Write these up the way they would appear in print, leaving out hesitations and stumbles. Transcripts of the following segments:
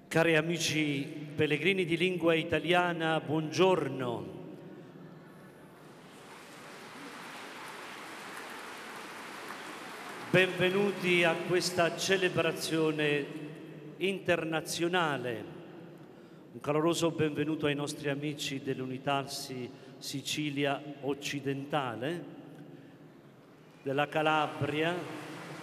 Cari amici pellegrini di lingua italiana, buongiorno. Benvenuti a questa celebrazione internazionale. Un caloroso benvenuto ai nostri amici dell'Unitarsi Sicilia occidentale, della Calabria,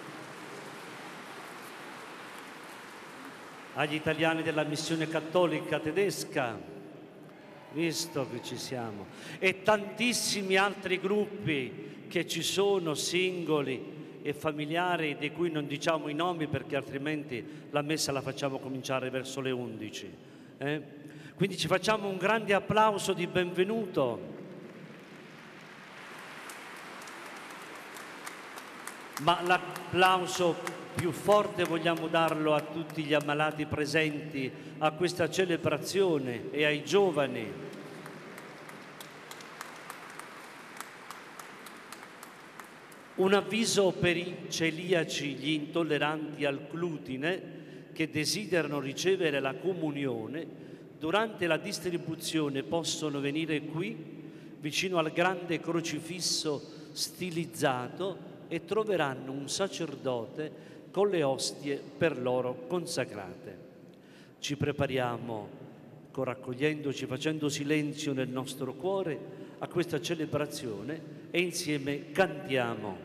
agli italiani della missione cattolica tedesca, visto che ci siamo, e tantissimi altri gruppi che ci sono, singoli e familiari, di cui non diciamo i nomi perché altrimenti la messa la facciamo cominciare verso le 11. Quindi ci facciamo un grande applauso di benvenuto. Ma l'applauso più forte vogliamo darlo a tutti gli ammalati presenti a questa celebrazione e ai giovani. Un avviso per i celiaci, gli intolleranti al glutine che desiderano ricevere la comunione, durante la distribuzione possono venire qui, vicino al grande crocifisso stilizzato, e troveranno un sacerdote con le ostie per loro consacrate. Ci prepariamo, raccogliendoci, facendo silenzio nel nostro cuore a questa celebrazione e insieme cantiamo.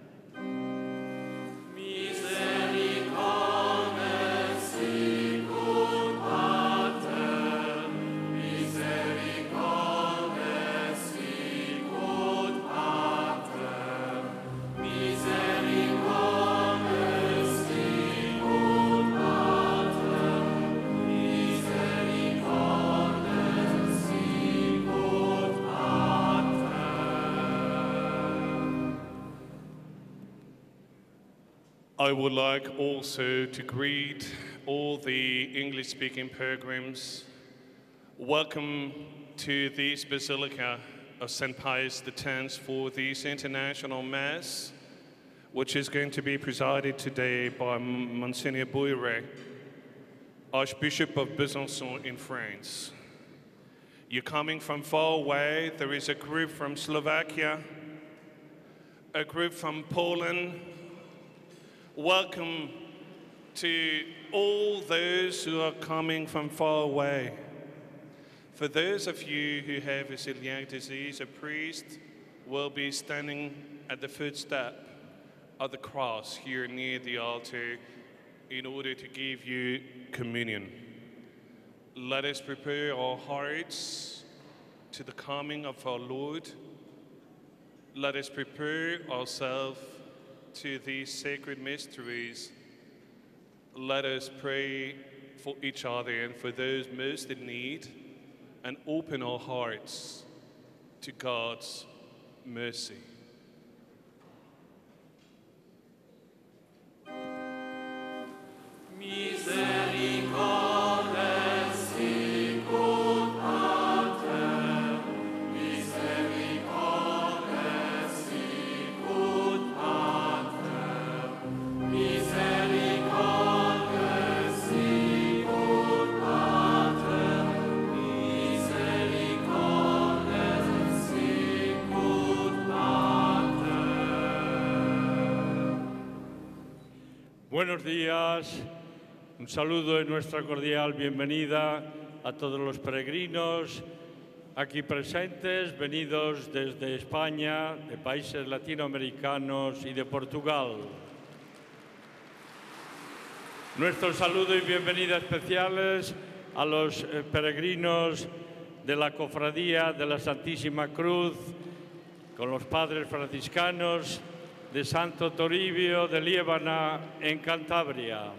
I would like also to greet all the English-speaking pilgrims. Welcome to this Basilica of St. Pius X for this International Mass, which is going to be presided today by Monsignor Bouilleret, Archbishop of Besançon in France. You're coming from far away. There is a group from Slovakia, a group from Poland. Welcome to all those who are coming from far away. For those of you who have a celiac disease, a priest will be standing at the footstep of the cross here near the altar in order to give you communion. Let us prepare our hearts to the coming of our Lord. Let us prepare ourselves to these sacred mysteries. Let us pray for each other and for those most in need, and open our hearts to God's mercy. Buenos días, un saludo y nuestra cordial bienvenida a todos los peregrinos aquí presentes, venidos desde España, de países latinoamericanos y de Portugal. Nuestro saludo y bienvenida especiales a los peregrinos de la Cofradía de la Santísima Cruz, con los padres franciscanos de Santo Toribio de Liébana en Cantabria,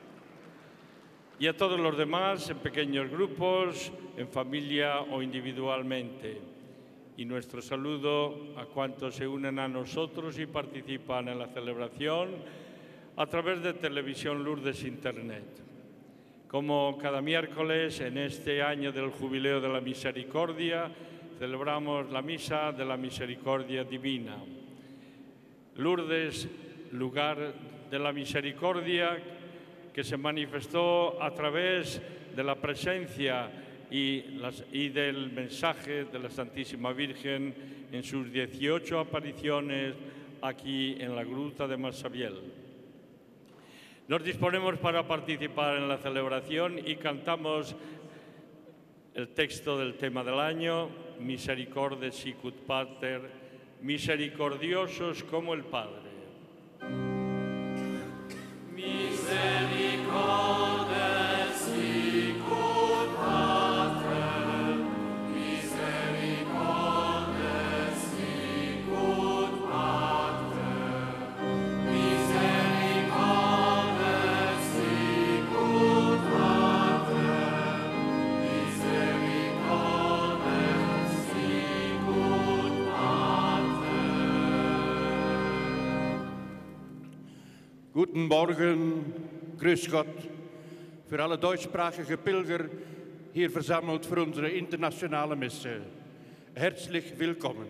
y a todos los demás en pequeños grupos, en familia o individualmente. Y nuestro saludo a cuantos se unen a nosotros y participan en la celebración a través de Televisión Lourdes Internet. Como cada miércoles en este año del Jubileo de la Misericordia, celebramos la Misa de la Misericordia Divina. Lourdes, lugar de la misericordia, que se manifestó a través de la presencia y del mensaje de la Santísima Virgen en sus 18 apariciones aquí en la Gruta de Massabielle. Nos disponemos para participar en la celebración y cantamos el texto del tema del año, Misericordes sicut Pater, misericordiosos como el Padre. Guten Morgen, grüß Gott, für alle deutschsprachige Pilger hier versammelt für unsere internationale Messe. Herzlich willkommen.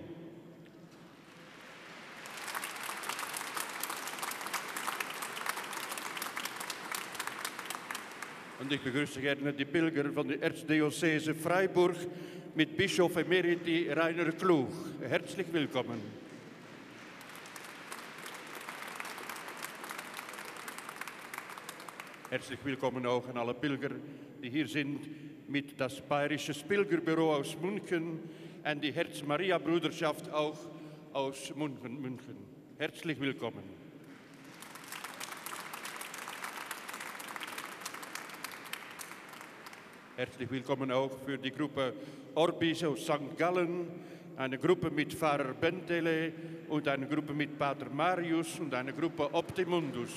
Und ich begrüße gerne die Pilger von der Erzdiözese Freiburg mit Bischof Emeriti Rainer Kluch. Herzlich willkommen. Herzlich willkommen auch an alle Pilger, die hier sind mit das Bayerische Pilgerbüro aus München und die Herz-Maria-Bruderschaft auch aus München. Herzlich willkommen. Herzlich willkommen auch für die Gruppe Orbis aus St. Gallen, eine Gruppe mit Pfarrer Bentele und eine Gruppe mit Pater Marius und eine Gruppe Optimundus.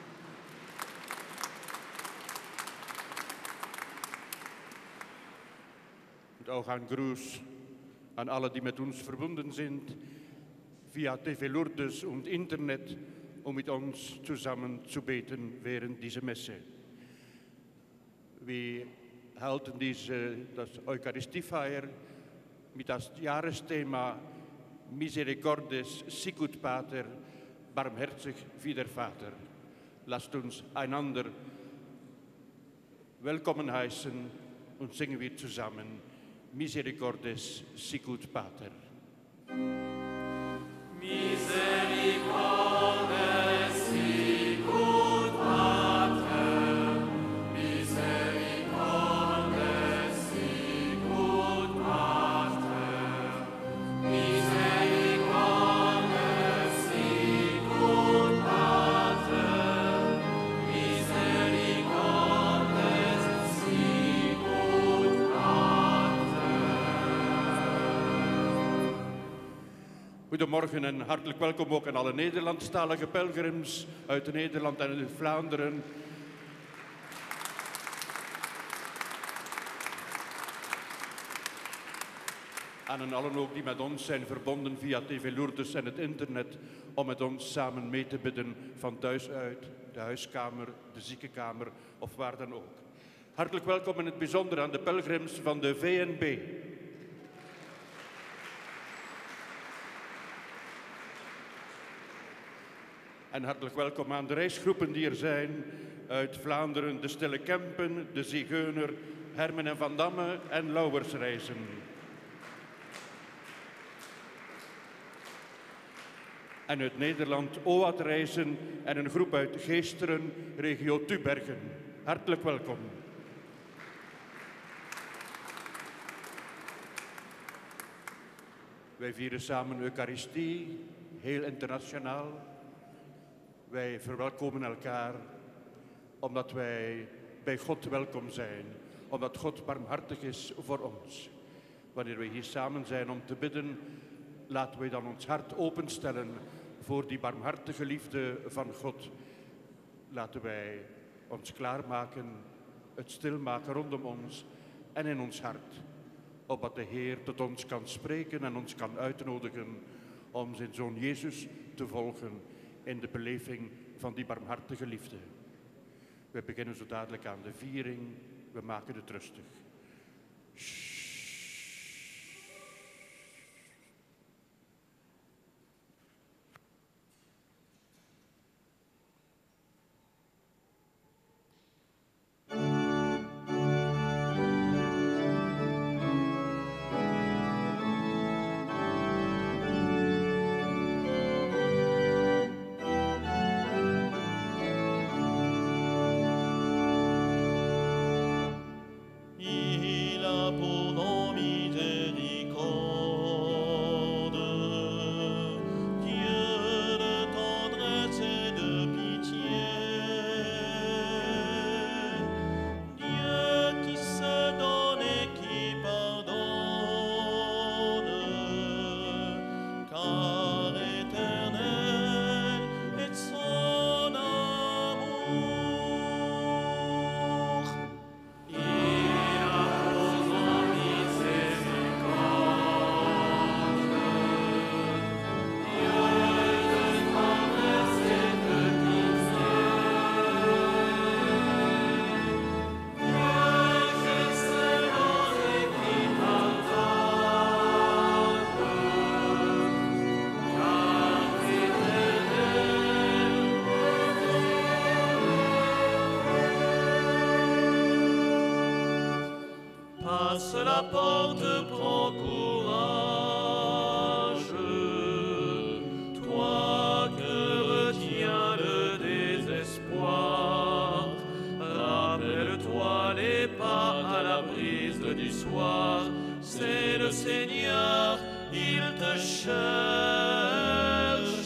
Und auch ein Gruß an alle, die mit uns verbunden sind, via TV Lourdes und Internet, um mit uns zusammen zu beten während dieser Messe. Wir halten das Eucharistiefeier mit das Jahresthema Misericordes sicut Pater, barmherzig wie der Vater. Lasst uns einander willkommen heißen und singen wir zusammen Misericordes sicut Pater. Misericordes sicut Pater, misericordes sicut Pater, misericordes sicut Pater, misericordes sicut Goedemorgen en hartelijk welkom ook aan alle Nederlandstalige pelgrims uit Nederland en uit Vlaanderen. En aan allen ook die met ons zijn verbonden via TV Lourdes en het internet om met ons samen mee te bidden van thuis uit, de huiskamer, de ziekenkamer of waar dan ook. Hartelijk welkom in het bijzonder aan de pelgrims van de VNB. En hartelijk welkom aan de reisgroepen die er zijn uit Vlaanderen, de Stille Kempen, de Zigeuner, Hermen en Van Damme en Lauwersreizen. En uit Nederland OAT-reizen en een groep uit Geesteren, regio Tubergen. Hartelijk welkom. Wij vieren samen Eucharistie, heel internationaal. Wij verwelkomen elkaar omdat wij bij God welkom zijn, omdat God barmhartig is voor ons. Wanneer wij hier samen zijn om te bidden, laten wij dan ons hart openstellen voor die barmhartige liefde van God. Laten wij ons klaarmaken, het stilmaken rondom ons en in ons hart, opdat de Heer tot ons kan spreken en ons kan uitnodigen om zijn Zoon Jezus te volgen in de beleving van die barmhartige liefde. We beginnen zo dadelijk aan de viering. We maken het rustig. Passe la porte, prends courage. Toi que retient le désespoir, rappelle-toi les pas à la brise du soir. C'est le Seigneur, il te cherche.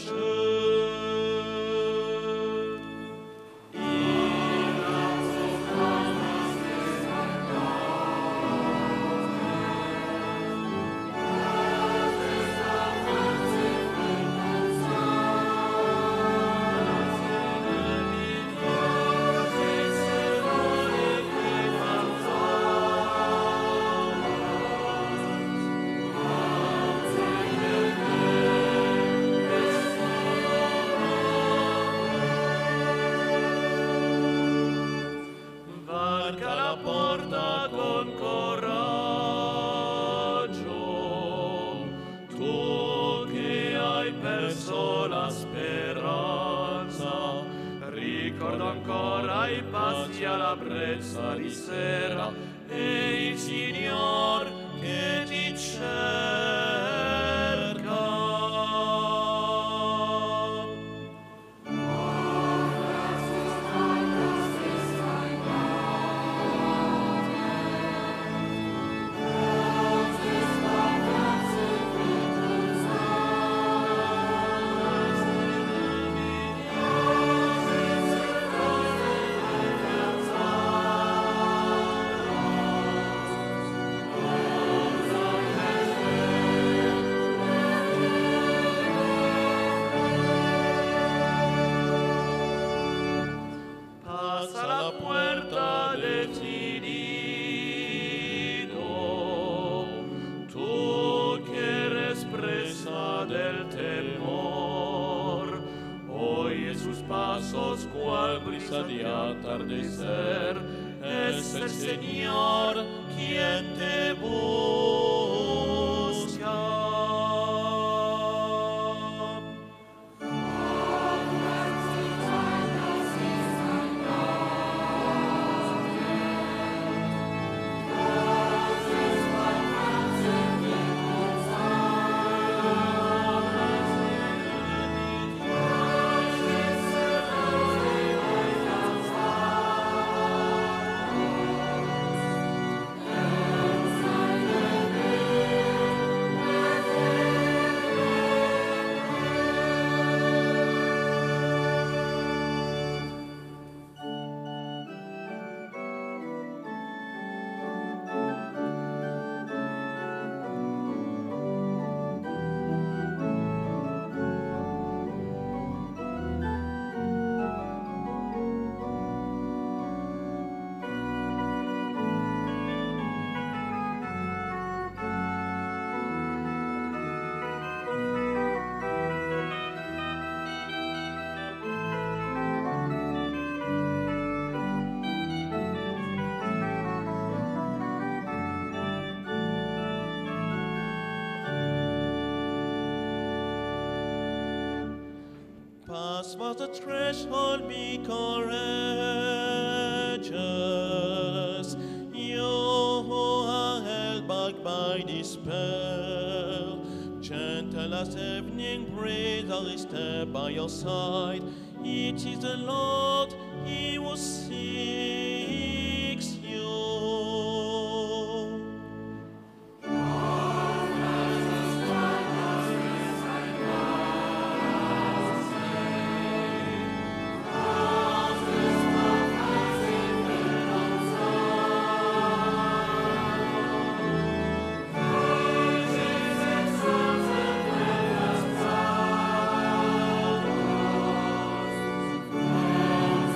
Varca la porta con coraggio, tu che hai perso la speranza, ricorda ancora i passi alla brezza di sera e il Signor che ti cerca. Pasa la puerta decidido, tú que eres presa del temor. Oye sus pasos cual brisa de atardecer, es el Señor quien te busca. Pass was the threshold, be courageous. You who are held back by despair, gentle as evening breeze, I'll step by your side. It is the Lord, He who seeks you. Amen.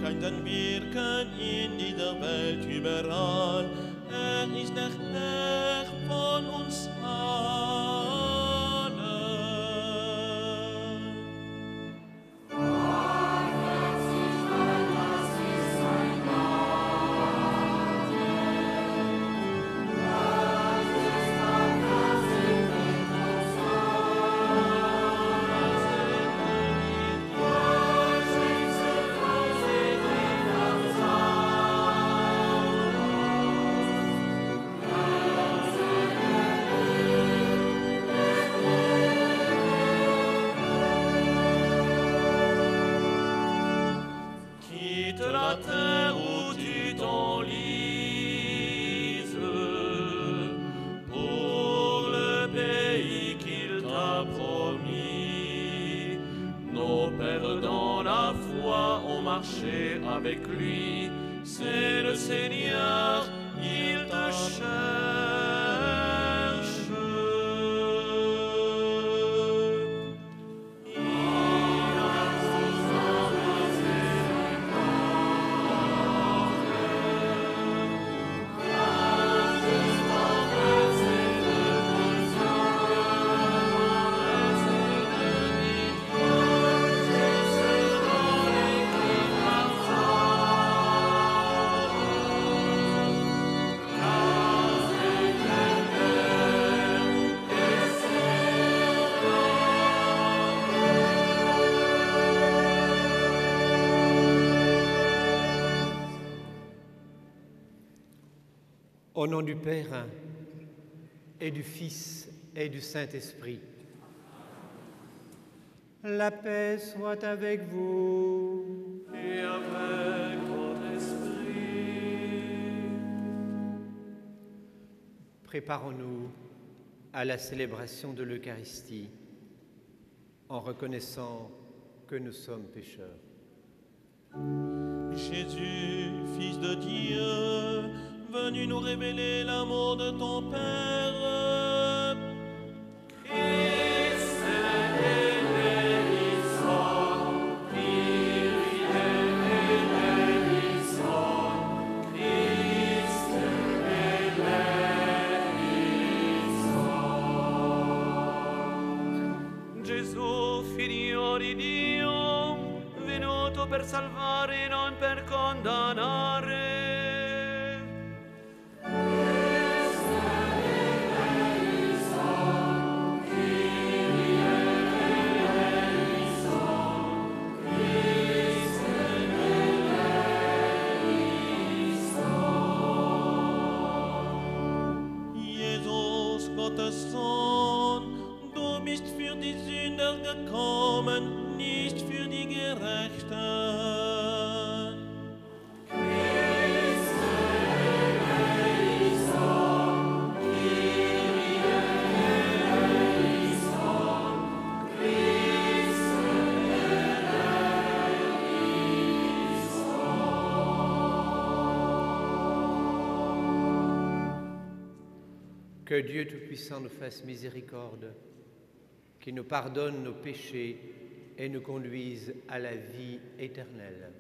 kann sein Wirken in dieser Welt überall. Ist der Herr von uns allen. Avec lui, c'est le Seigneur, il te cherche. Au nom du Père et du Fils et du Saint-Esprit, la paix soit avec vous. Et avec votre esprit. Préparons-nous à la célébration de l'Eucharistie en reconnaissant que nous sommes pécheurs. Jésus, Fils de Dieu, venu nous révéler l'amour de ton Père. Christ eleison, Kyrie eleison, Christ eleison. Gesù, Figlio di Dio, venuto per salvare e non per condannare. Gottes Sohn, du bist für die Sünder gekommen, nicht für die Gerechten. Christ eleison, Kyrie eleison, Christ eleison. Que Dieu Tout-Puissant nous fasse miséricorde, qu'il nous pardonne nos péchés et nous conduise à la vie éternelle.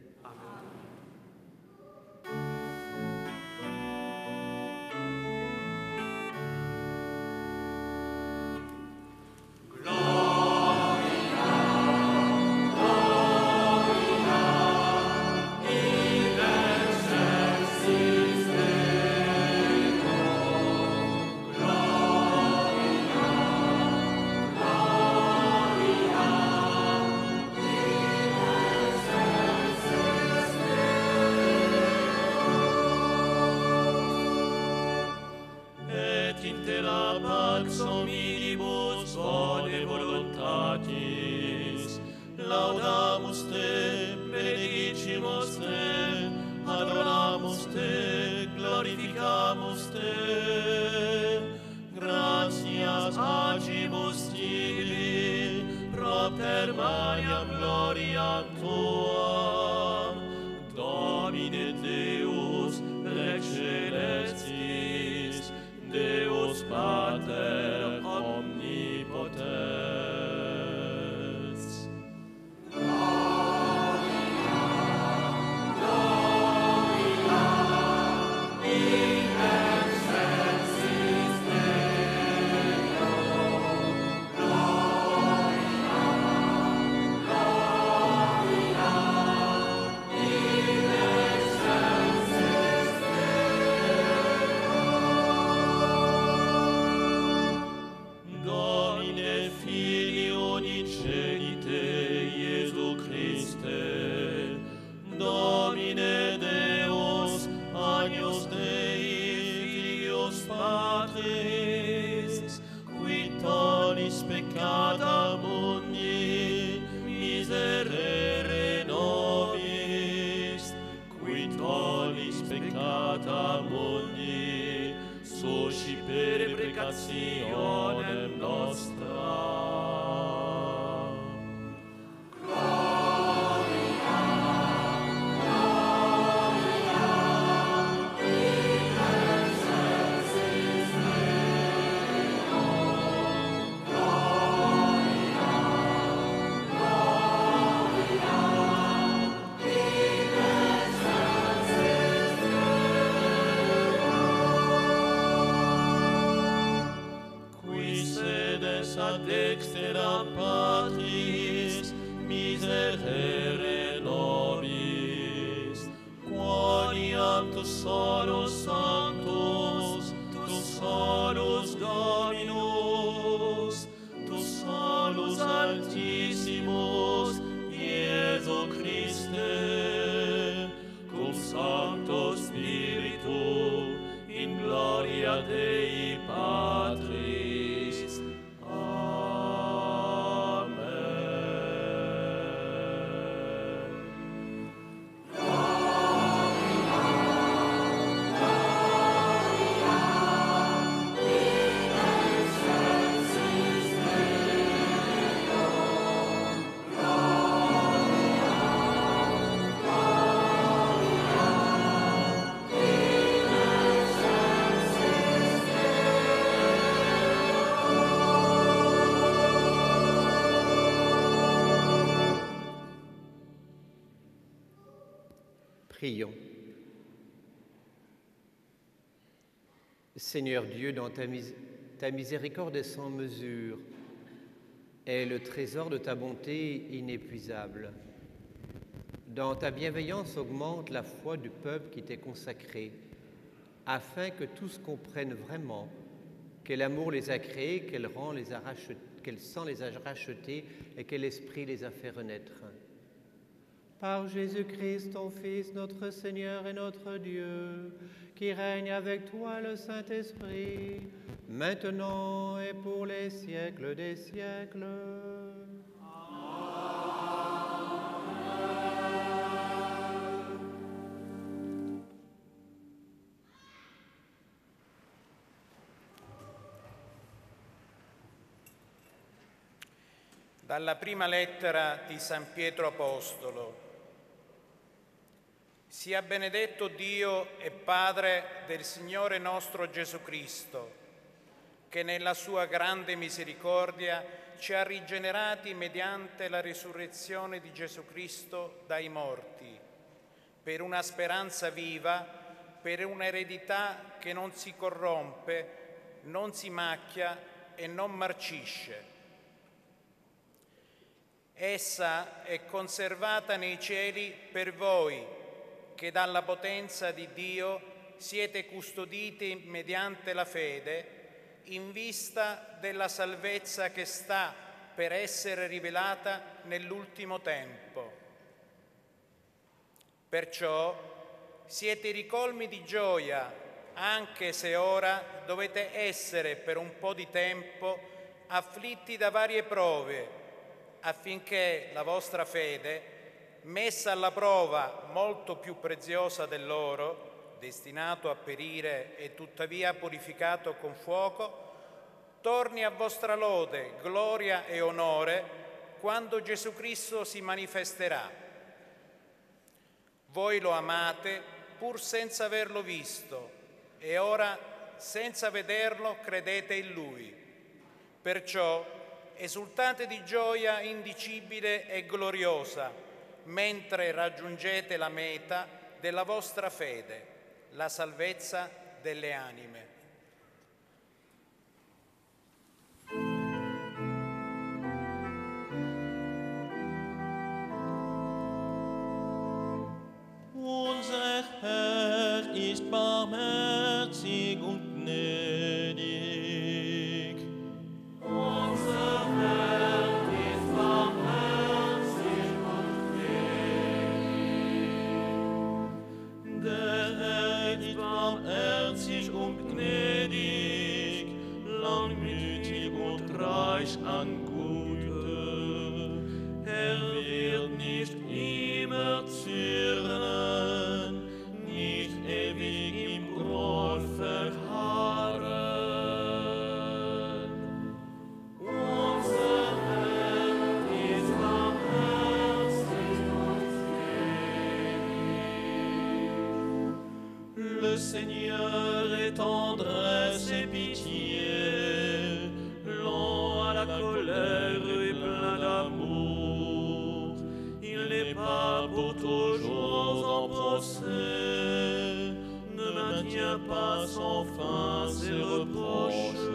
Laudamus te, benedicimus te, adoramus te, glorificamus te. Gratias agibus tibi, propter maniam gloriam tuam, Domine Deus, Rex celestis, Deus Pater omnipotens. Gloria, expiationem nostram. Ad dexteram Patris, miserere nobis, quoniam tu solus sanctus, tu solus Dominus, tu solus Altissimus, Iesu Christe, cum Sancto Spiritu, in gloria Dei Patris. Prions. Seigneur Dieu, dans ta miséricorde est sans mesure et le trésor de ta bonté inépuisable. Dans ta bienveillance augmente la foi du peuple qui t'est consacré, afin que tous comprennent vraiment quel amour les a créés, quel sang les a rachetés et quel esprit les a fait renaître. Par Jésus-Christ, ton Fils, notre Seigneur et notre Dieu, qui règne avec toi le Saint-Esprit, maintenant et pour les siècles des siècles. Dalla prima lettera di San Pietro Apostolo. Sia benedetto Dio e Padre del Signore nostro Gesù Cristo, che nella sua grande misericordia ci ha rigenerati mediante la risurrezione di Gesù Cristo dai morti, per una speranza viva, per un'eredità che non si corrompe, non si macchia e non marcisce. Essa è conservata nei cieli per voi, che dalla potenza di Dio siete custoditi mediante la fede, in vista della salvezza che sta per essere rivelata nell'ultimo tempo. Perciò siete ricolmi di gioia, anche se ora dovete essere per un po' di tempo afflitti da varie prove, affinché la vostra fede, messa alla prova molto più preziosa dell'oro, destinato a perire e tuttavia purificato con fuoco, torni a vostra lode, gloria e onore quando Gesù Cristo si manifesterà. Voi lo amate pur senza averlo visto e ora, senza vederlo, credete in Lui. Perciò esultate di gioia indicibile e gloriosa, mentre raggiungete la meta della vostra fede, la salvezza delle anime. Unser Herr ist barmherzig und gnädig. Unser Herr ist barmherzig und gnädig. Der Herr ist barmherzig und gnädig, langmütig und reich an Güte. Er wird nicht immer zürnen, nicht ewig im Groll verharren. Le Seigneur est tendresse et pitié, lent à la colère et plein d'amour. Il n'est pas pour toujours en procès, ne maintient pas sans fin ses reproches.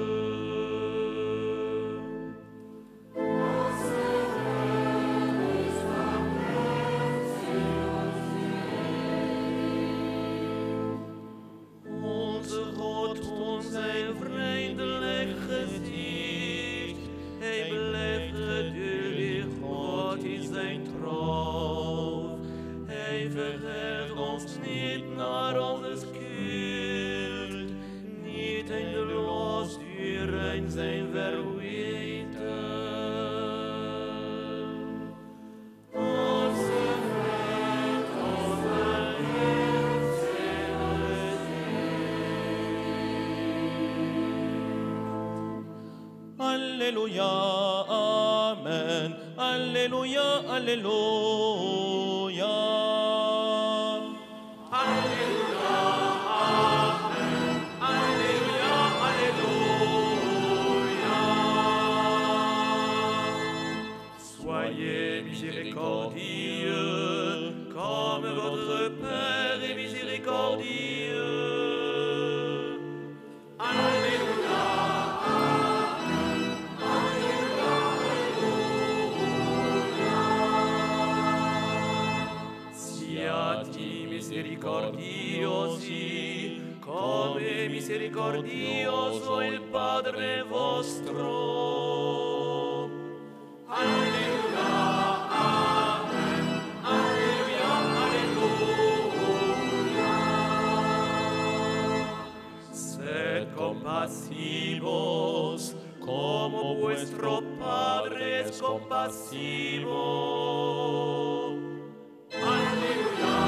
Zijn vriendelijk gezicht, hij blijft geduldig, God is zijn trouw. Hij verheft ons niet naar onze schuld, niet eindeloos duren zijn verweten. Alleluia, amen. Alleluia, alleluia. Alleluia, amen. Alleluia, alleluia. Soyez miséricordieux, comme votre Père est miséricordieux. Alleluia. Misericordiosi, come misericordioso il Padre vostro. Alleluia, amen. Alleluia, alleluia. Sed compasivos, como vuestro Padre es compasivo. Alleluia.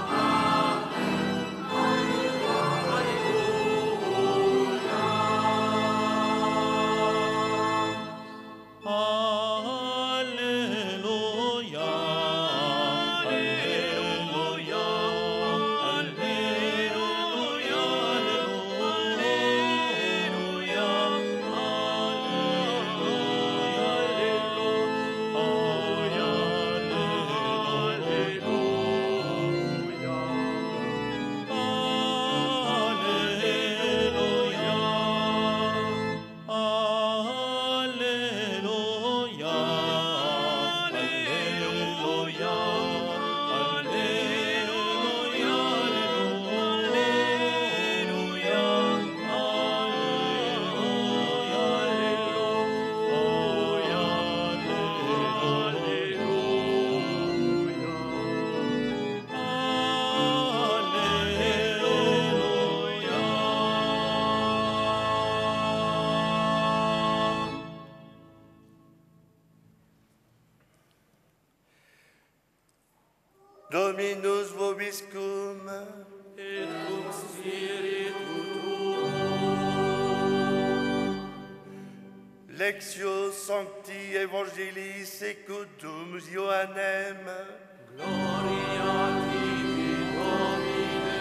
Dominus vobiscum, Et cum spiritu tuo. Lectio Sancti Evangelii Secundum Ioannem. Gloria a tibi, Domine.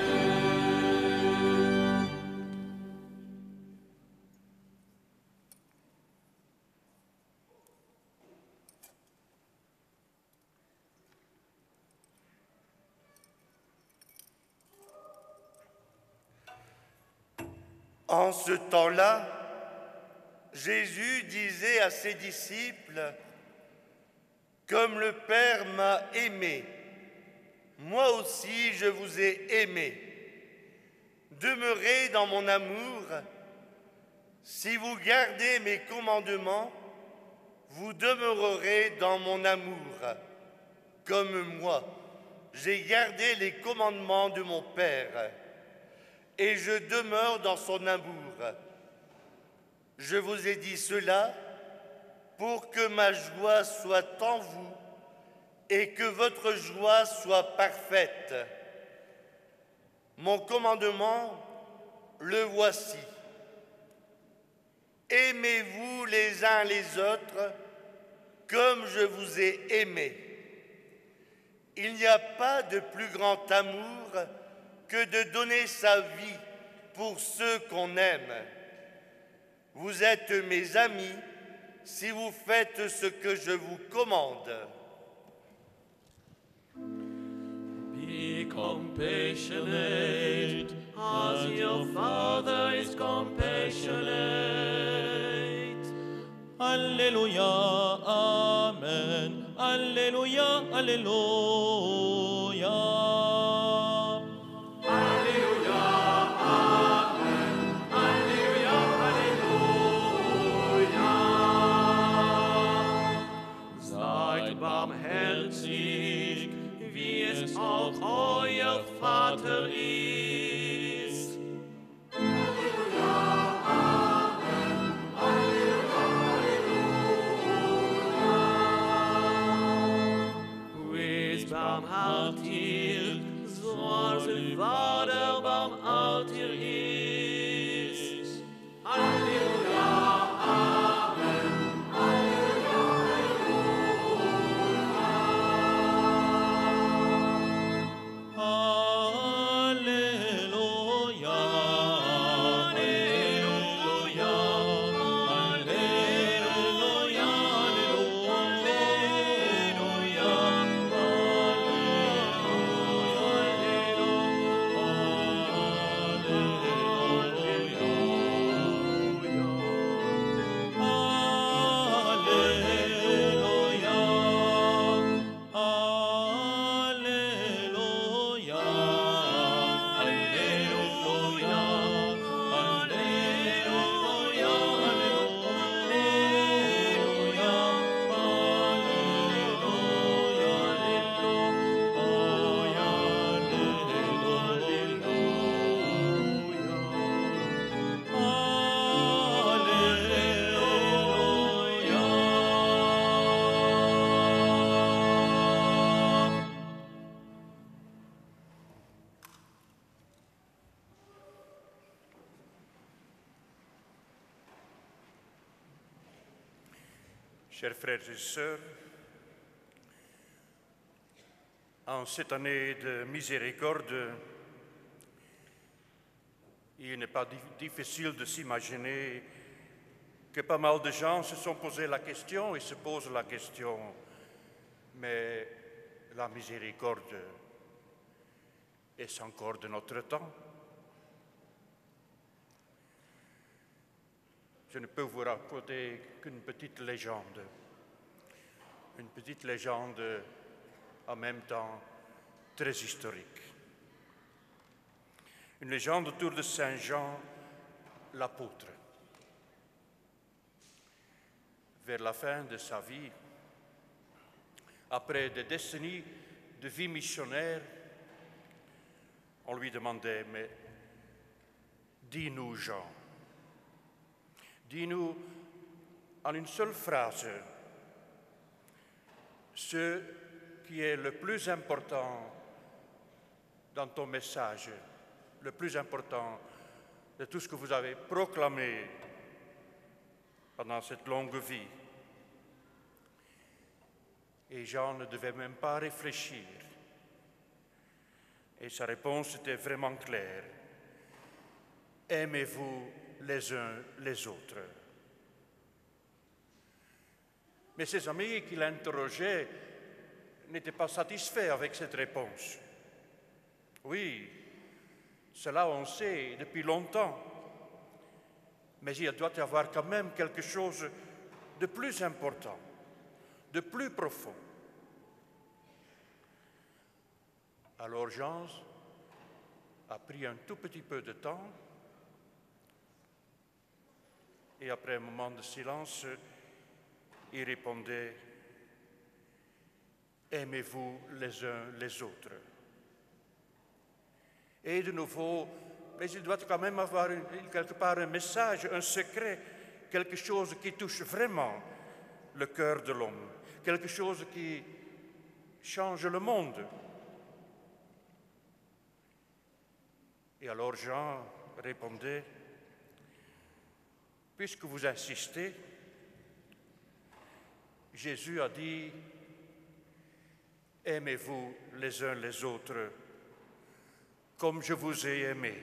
En ce temps-là, Jésus disait à ses disciples, « Comme le Père m'a aimé, moi aussi je vous ai aimé. Demeurez dans mon amour. Si vous gardez mes commandements, vous demeurerez dans mon amour. Comme moi, j'ai gardé les commandements de mon Père, et je demeure dans son amour. Je vous ai dit cela pour que ma joie soit en vous et que votre joie soit parfaite. Mon commandement, le voici. Aimez-vous les uns les autres comme je vous ai aimés. Il n'y a pas de plus grand amour que de donner sa vie pour ceux qu'on aime. Vous êtes mes amis si vous faites ce que je vous commande. Be compassionate as your Father is compassionate. Alléluia, Amen. Alléluia, Alléluia. Alléluia, Amen. Alléluia, Alléluia. Seid barmherzig, wie es auch euer Vater ist. Halleluja, Amen, Halleluja, Halleluja. Wees barmhartig, so als der Vater barmhartig ist. Halleluja, Amen, Halleluja, Alleluia, Alleluia, Alleluia, Chers frères et sœurs, en cette année de miséricorde, il n'est pas difficile de s'imaginer que pas mal de gens se sont posé la question et se posent la question, mais la miséricorde, est-ce encore de notre temps? Je ne peux vous raconter qu'une petite légende en même temps très historique. Une légende autour de Saint Jean l'apôtre. Vers la fin de sa vie, après des décennies de vie missionnaire, on lui demandait, mais dis-nous Jean, dis-nous en une seule phrase ce qui est le plus important dans ton message, le plus important de tout ce que vous avez proclamé pendant cette longue vie. Et Jean ne devait même pas réfléchir. Et sa réponse était vraiment claire. Aimez-vous les uns les autres. Mais ses amis qui l'interrogeaient n'étaient pas satisfaits avec cette réponse. Oui, cela on sait depuis longtemps, mais il doit y avoir quand même quelque chose de plus important, de plus profond. Alors Jean a pris un tout petit peu de temps et après un moment de silence, il répondait « Aimez-vous les uns les autres ?» Et de nouveau, mais il doit quand même avoir quelque part un message, un secret, quelque chose qui touche vraiment le cœur de l'homme, quelque chose qui change le monde. Et alors Jean répondait, puisque vous insistez, Jésus a dit, aimez-vous les uns les autres comme je vous ai aimé.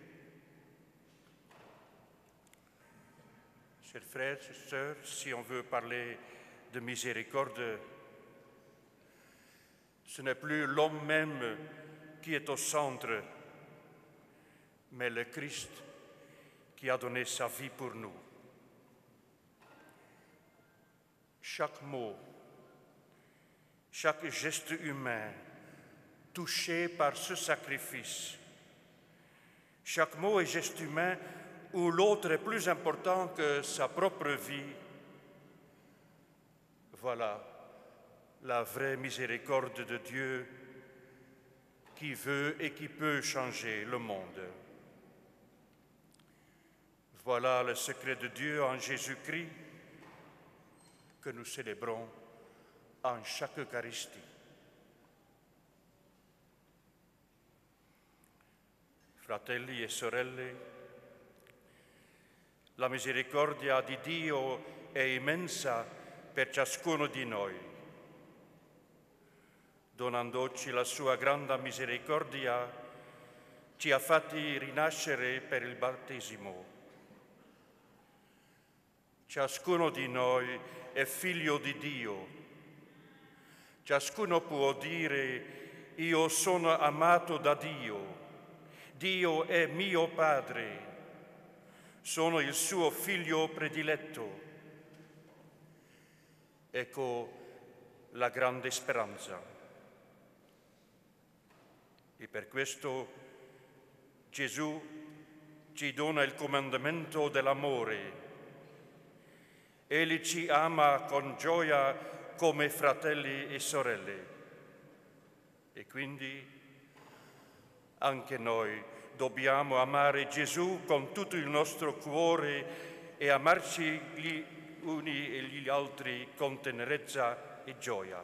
Chers frères et sœurs, si on veut parler de miséricorde, ce n'est plus l'homme même qui est au centre, mais le Christ qui a donné sa vie pour nous. Chaque mot, chaque geste humain touché par ce sacrifice, chaque mot et geste humain où l'autre est plus important que sa propre vie, voilà la vraie miséricorde de Dieu qui veut et qui peut changer le monde. Voilà le secret de Dieu en Jésus-Christ que nous célébrons en chaque Eucharistie. Fratelli e sorelle, la misericordia di Dio è immensa per ciascuno di noi. Donandoci la sua grande misericordia, ci ha fatti rinascere per il battesimo. Ciascuno di noi è figlio di Dio. Ciascuno può dire: io sono amato da Dio. Dio è mio Padre. Sono il suo figlio prediletto. Ecco la grande speranza. E per questo Gesù ci dona il comandamento dell'amore. Egli ci ama con gioia come fratelli e sorelle. E quindi anche noi dobbiamo amare Gesù con tutto il nostro cuore e amarci gli uni e gli altri con tenerezza e gioia.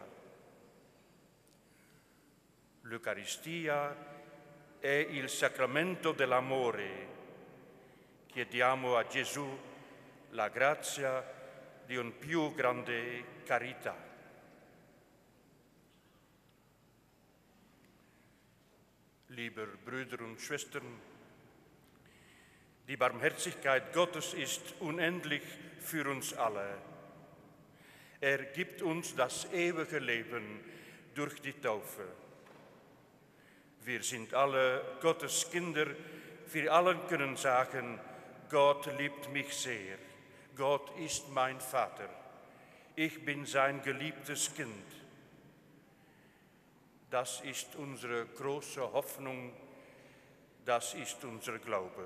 L'Eucaristia è il sacramento dell'amore. Chiediamo a Gesù la grazia di una più grande carità. Liebe Brüder und Schwestern, die Barmherzigkeit Gottes ist unendlich für uns alle. Er gibt uns das ewige Leben durch die Taufe. Wir sind alle Gottes Kinder, wir alle können sagen, Gott liebt mich sehr. Gott ist mein Vater. Ich bin sein geliebtes Kind. Das ist unsere große Hoffnung, das ist unser Glaube.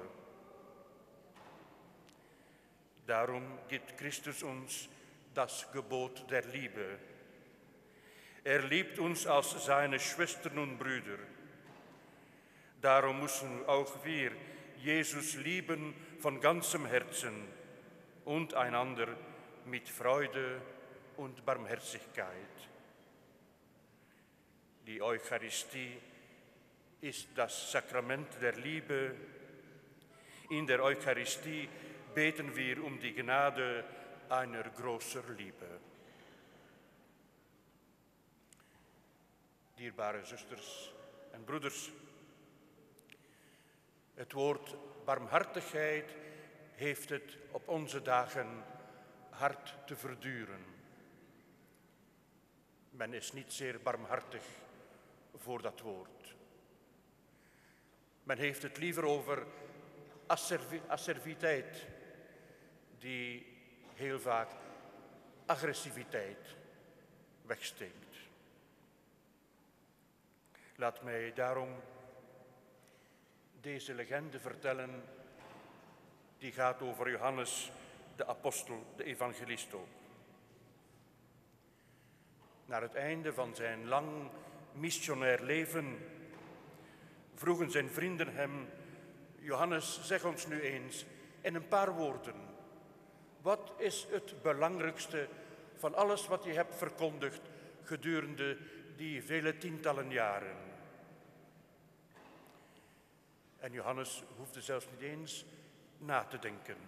Darum gibt Christus uns das Gebot der Liebe. Er liebt uns als seine Schwestern und Brüder. Darum müssen auch wir Jesus lieben von ganzem Herzen und einander mit Freude und Barmherzigkeit. Die Eucharistie ist das Sakrament der Liebe. In der Eucharistie beten wir um die Gnade einer großen Liebe. Dierbare zusters en broeders, het woord barmhartigheid heeft het op onze dagen hard te verduren. Men is niet zeer barmhartig voor dat woord. Men heeft het liever over assertiviteit, die heel vaak agressiviteit wegsteekt. Laat mij daarom deze legende vertellen, die gaat over Johannes, de apostel, de evangelist ook. Naar het einde van zijn lang missionair leven vroegen zijn vrienden hem: Johannes, zeg ons nu eens in een paar woorden, wat is het belangrijkste van alles wat je hebt verkondigd gedurende die vele tientallen jaren? En Johannes hoefde zelfs niet eens na te denken.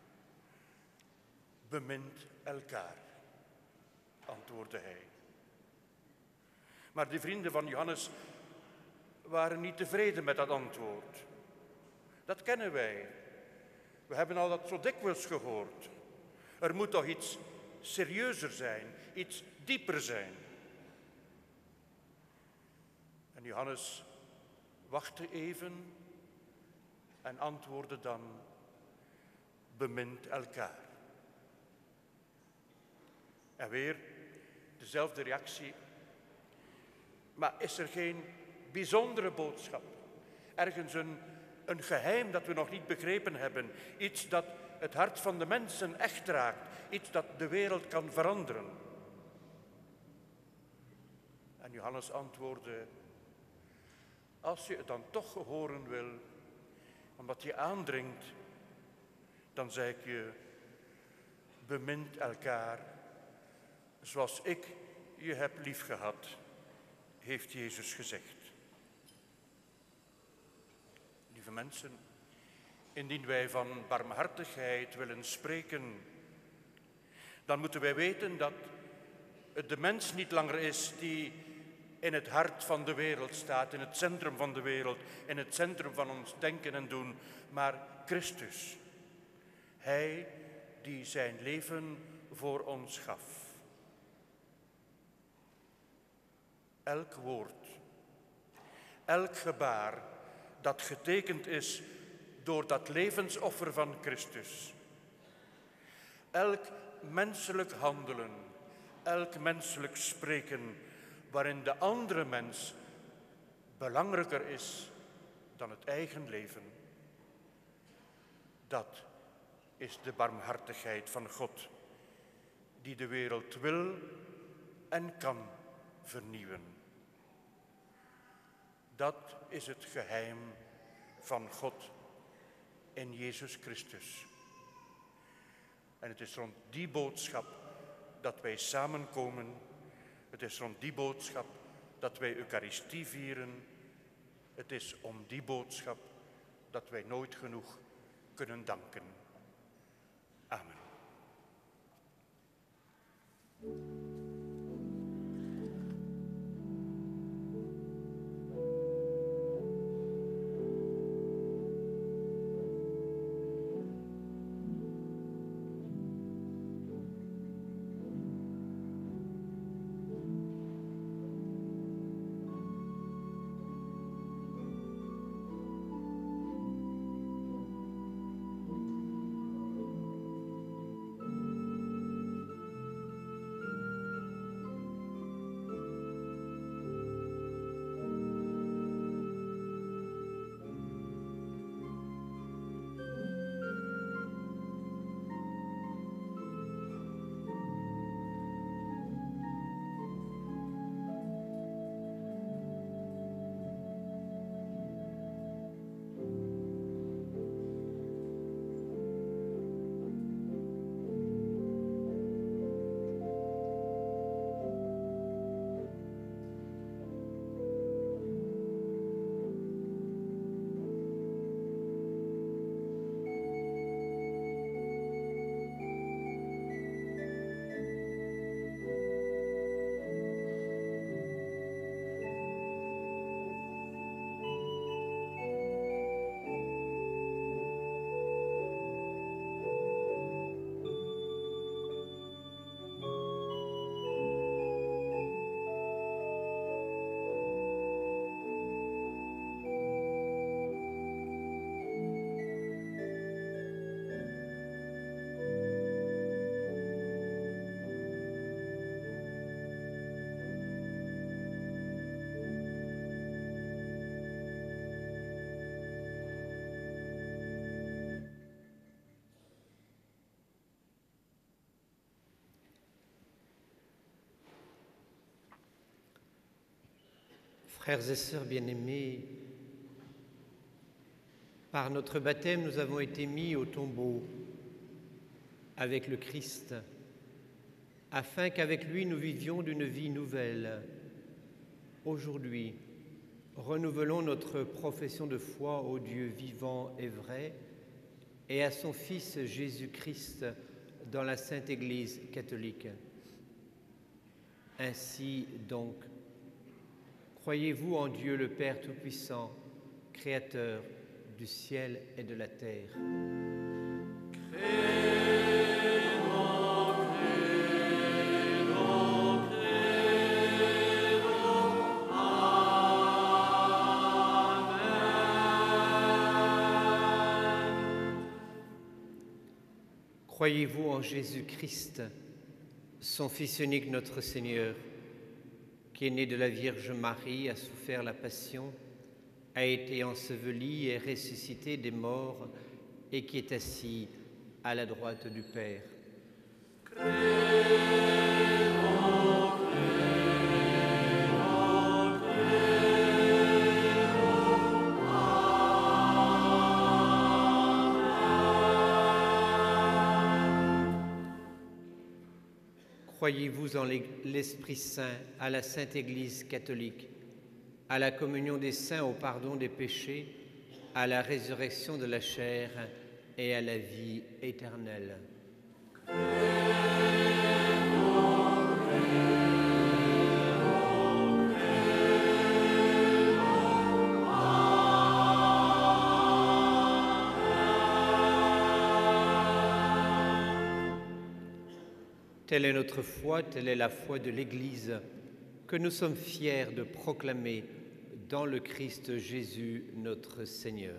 Bemint elkaar, antwoordde hij. Maar de vrienden van Johannes waren niet tevreden met dat antwoord. Dat kennen wij. We hebben al dat zo dikwijls gehoord. Er moet toch iets serieuzer zijn, iets dieper zijn. En Johannes wachtte even en antwoordde dan: bemint elkaar. En weer dezelfde reactie. Maar is er geen bijzondere boodschap? Ergens een geheim dat we nog niet begrepen hebben. Iets dat het hart van de mensen echt raakt. Iets dat de wereld kan veranderen. En Johannes antwoordde: als je het dan toch horen wil, omdat je aandringt, dan zeg ik je: bemint elkaar zoals ik je heb liefgehad, heeft Jezus gezegd. Lieve mensen, indien wij van barmhartigheid willen spreken, dan moeten wij weten dat het de mens niet langer is die in het hart van de wereld staat, in het centrum van de wereld, in het centrum van ons denken en doen, maar Christus. Hij die zijn leven voor ons gaf. Elk woord, elk gebaar dat getekend is door dat levensoffer van Christus. Elk menselijk handelen, elk menselijk spreken, waarin de andere mens belangrijker is dan het eigen leven. Dat is de barmhartigheid van God, die de wereld wil en kan vernieuwen. Dat is het geheim van God in Jezus Christus. En het is rond die boodschap dat wij samenkomen. Het is rond die boodschap dat wij Eucharistie vieren. Het is om die boodschap dat wij nooit genoeg kunnen danken. Amen. Frères et sœurs bien-aimés, par notre baptême, nous avons été mis au tombeau avec le Christ, afin qu'avec lui nous vivions d'une vie nouvelle. Aujourd'hui, renouvelons notre profession de foi au Dieu vivant et vrai et à son Fils Jésus-Christ dans la Sainte Église catholique. Ainsi donc, Croyez-vous en Dieu le Père Tout-Puissant, Créateur du ciel et de la terre? Croyez-vous en Jésus-Christ, son Fils unique, notre Seigneur, qui est né de la Vierge Marie, a souffert la passion, a été enseveli et ressuscité des morts, et qui est assis à la droite du Père. Croyez-vous en l'Esprit Saint, à la Sainte Église catholique, à la communion des saints, au pardon des péchés, à la résurrection de la chair et à la vie éternelle? Telle est notre foi, telle est la foi de l'Église, que nous sommes fiers de proclamer dans le Christ Jésus notre Seigneur.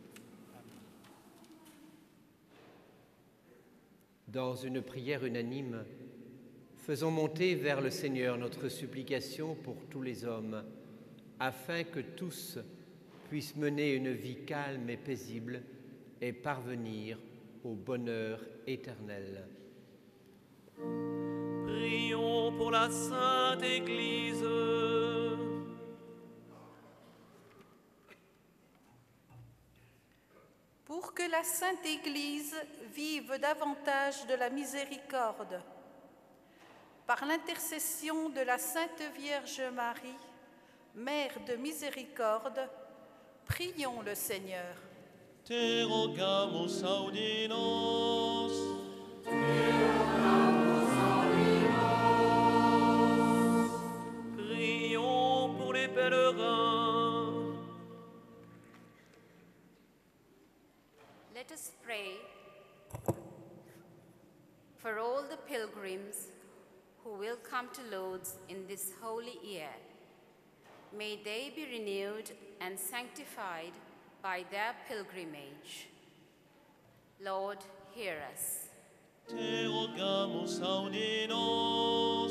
Dans une prière unanime, faisons monter vers le Seigneur notre supplication pour tous les hommes, afin que tous puissent mener une vie calme et paisible et parvenir au bonheur éternel. Prions pour la Sainte Église. Pour que la Sainte Église vive davantage de la miséricorde, par l'intercession de la Sainte Vierge Marie, Mère de miséricorde, prions le Seigneur. Te rogamus audinos. Prions pour les pèlerins. Let us pray for all the pilgrims who will come to Lourdes in this holy year. May they be renewed and sanctified by their pilgrimage. Lord, hear us. Te rogamus audinos.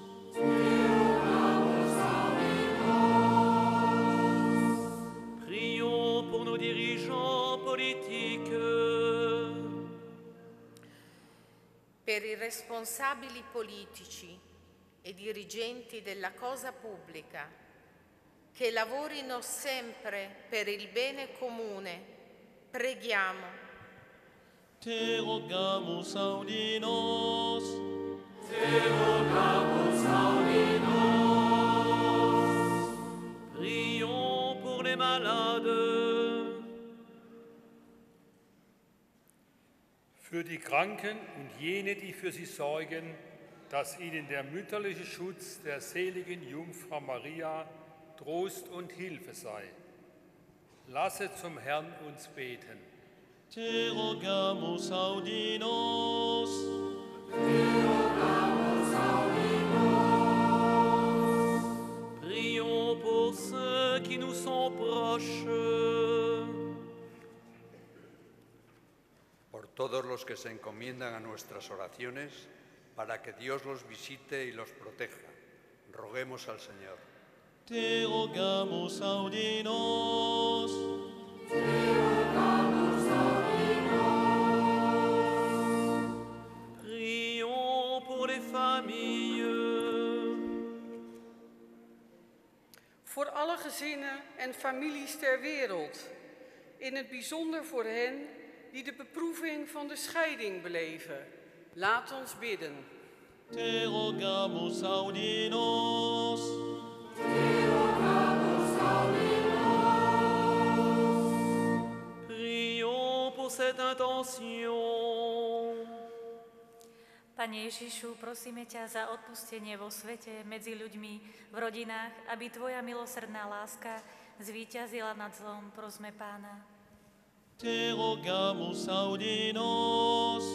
Prions pour nos dirigeants politiques. Per i responsabili politici e dirigenti della cosa pubblica, che lavorino sempre per il bene comune, preghiamo. Te rogamus audinos. Te rogamus audinos. Prions pour les malades. Für die Kranken und jene, die für sie sorgen, dass ihnen der mütterliche Schutz der seligen Jungfrau Maria Trost und Hilfe sei. Lasse zum Herrn uns beten. Te rogamus audinos. Te rogamus audinos. Prions pour ceux qui nous sont proches. Por todos los que se encomiendan a nuestras oraciones, para que Dios los visite y los proteja. Roguemos al Señor. Te rogamus audinos. Te rogamus audinos. Prions pour les familles. Voor alle gezinnen en families ter wereld, in het bijzonder voor hen die de beproeving van de scheiding beleven. Laat ons bidden. Te rogamus audinos. Te rogamus audinos. Prions pour cette intention. Pane Ježišu, prosíme ťa za odpustenie vo svete, medzi ľuďmi, v rodinách, aby Tvoja milosrdná láska zvíťazila nad zlom. Prosme Pána. Te rogamus audi nos.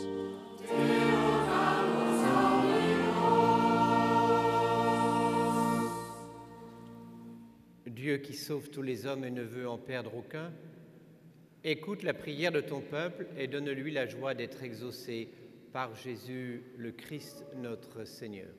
Dieu qui sauve tous les hommes et ne veut en perdre aucun, écoute la prière de ton peuple et donne-lui la joie d'être exaucé par Jésus le Christ notre Seigneur.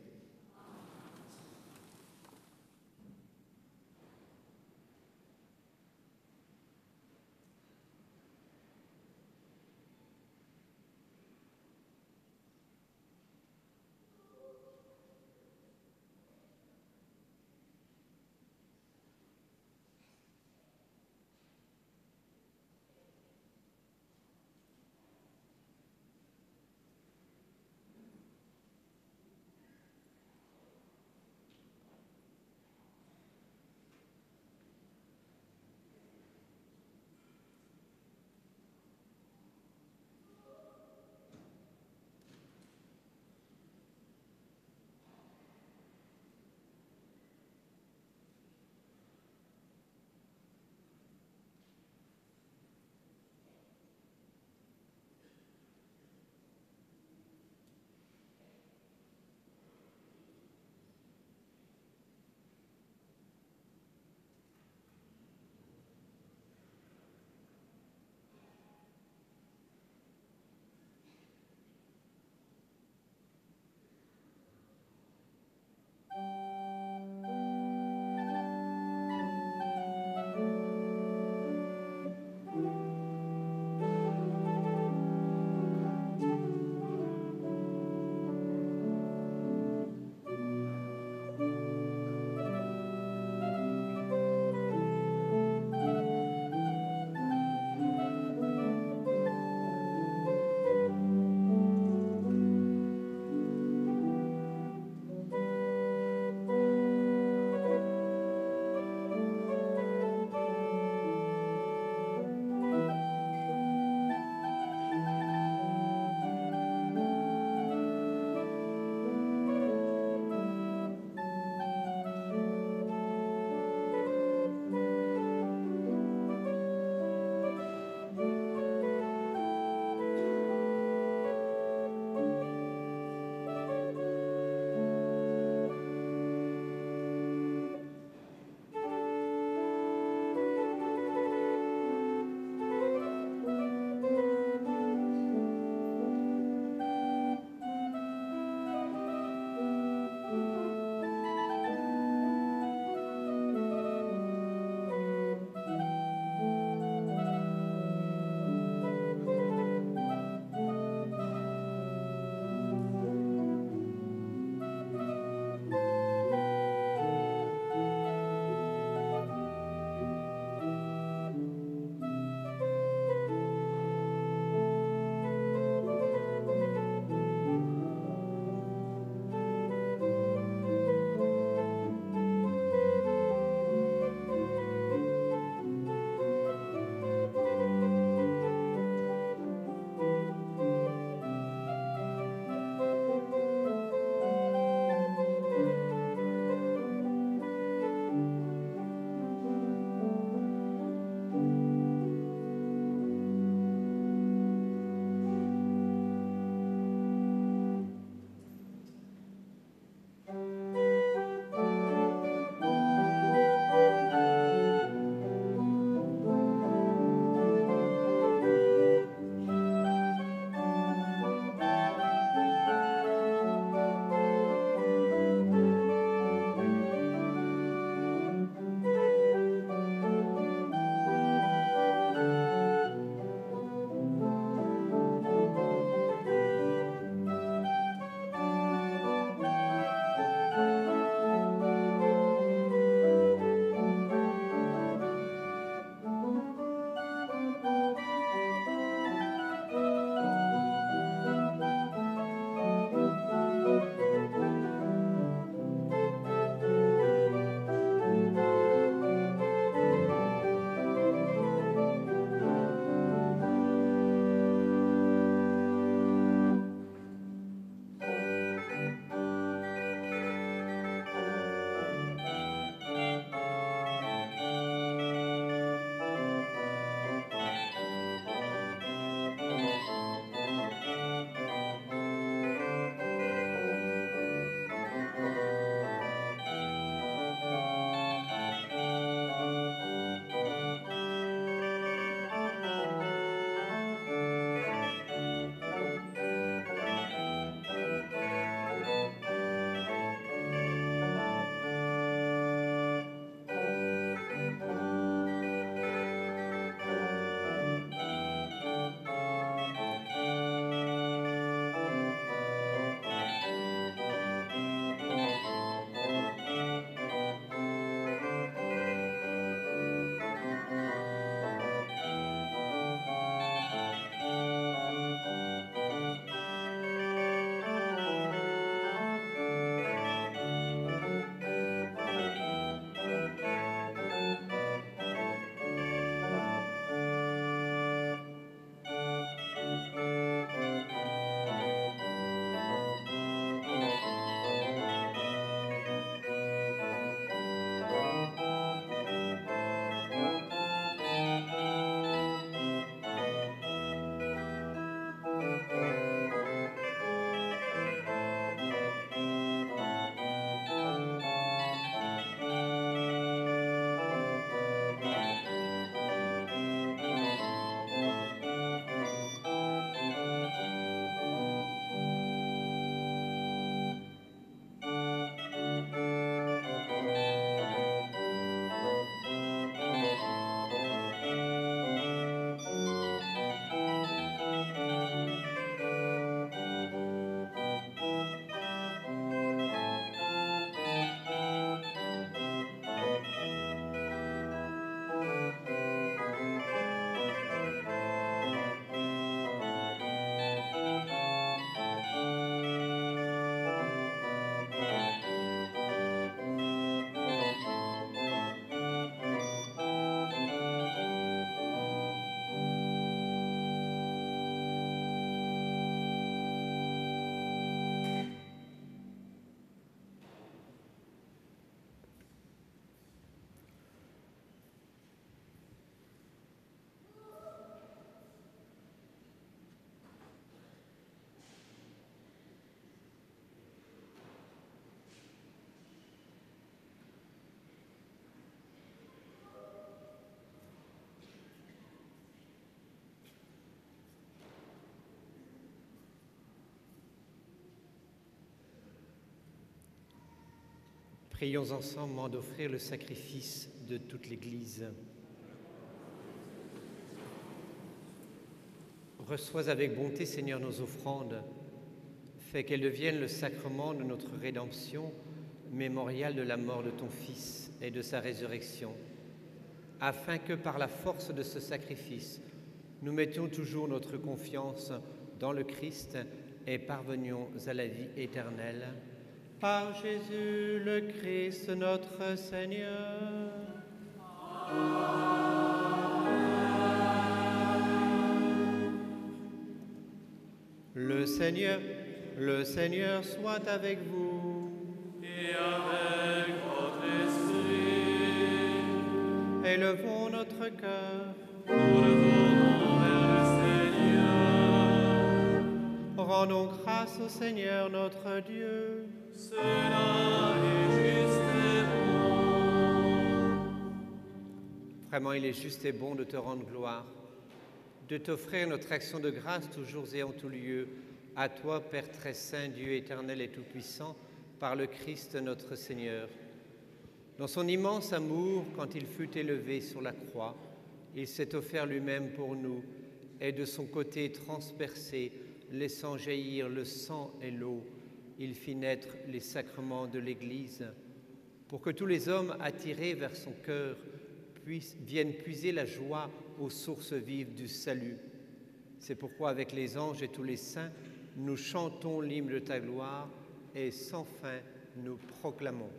Prions ensemble d'offrir le sacrifice de toute l'Église. Reçois avec bonté, Seigneur, nos offrandes. Fais qu'elles deviennent le sacrement de notre rédemption, mémorial de la mort de ton Fils et de sa résurrection, afin que par la force de ce sacrifice, nous mettions toujours notre confiance dans le Christ et parvenions à la vie éternelle. Par Jésus le Christ, notre Seigneur. Le Seigneur soit avec vous. Et avec votre esprit. Élevons notre cœur. Nous le tournons vers le Seigneur. Rendons grâce au Seigneur notre Dieu. Cela est juste et bon. Vraiment, il est juste et bon de te rendre gloire, de t'offrir notre action de grâce toujours et en tout lieu, à toi, Père très saint, Dieu éternel et tout-puissant, par le Christ notre Seigneur. Dans son immense amour, quand il fut élevé sur la croix, il s'est offert lui-même pour nous, et de son côté transpercé, laissant jaillir le sang et l'eau, il fit naître les sacrements de l'Église, pour que tous les hommes attirés vers son cœur viennent puiser la joie aux sources vives du salut. C'est pourquoi, avec les anges et tous les saints, nous chantons l'hymne de ta gloire et sans fin nous proclamons.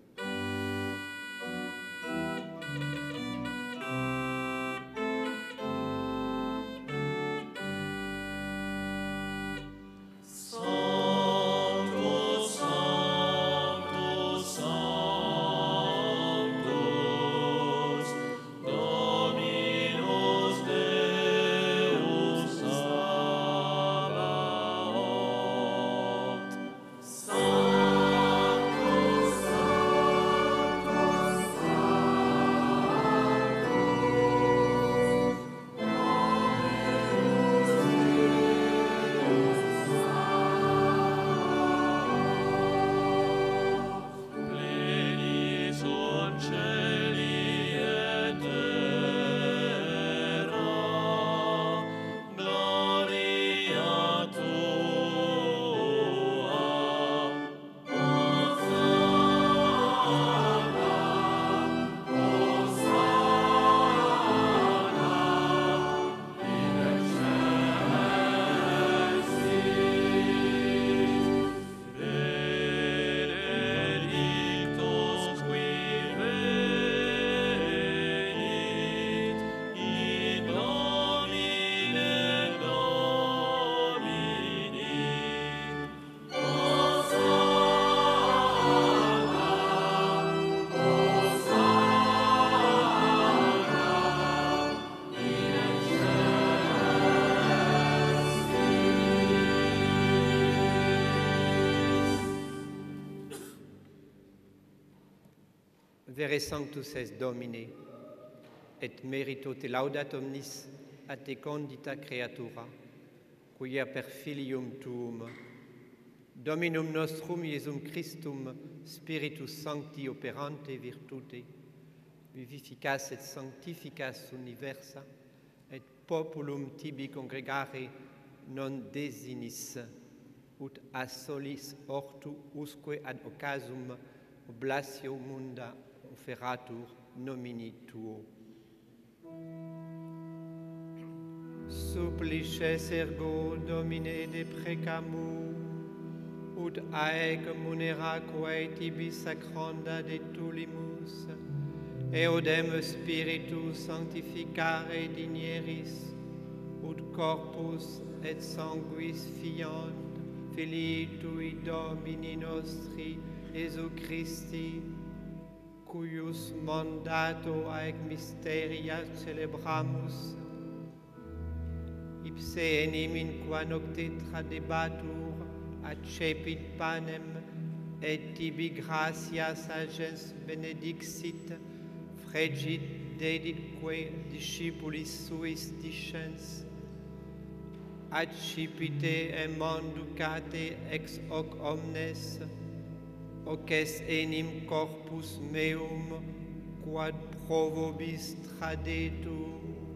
Vere sanctus es Domine, et merito te laudat omnis a te condita creatura, quia per filium tuum, Dominum nostrum Iesum Christum, Spiritus Sancti operante virtute, vivificas et sanctificas universa, et populum tibi congregare non desinis, ut a solis ortu usque ad occasum oblatio munda oferatur nomini tuo. Supplices ergo Domine de precamu, ut aec muneraque tibi sacronda de tulimus, eodem spiritus sanctificare digneris, ut corpus et sanguis fiant, Filii tui Domini nostri, Iesu Christi, cuius mandato aec mysteria celebramus, ipse enim in qua nocte tradebatur, accepit panem, et tibi gratias agens benedixit, fregit deditque discipulis suis dicens, accipite e manducate ex hoc omnes, hoc est enim corpus meum, quod pro vobis tradetur.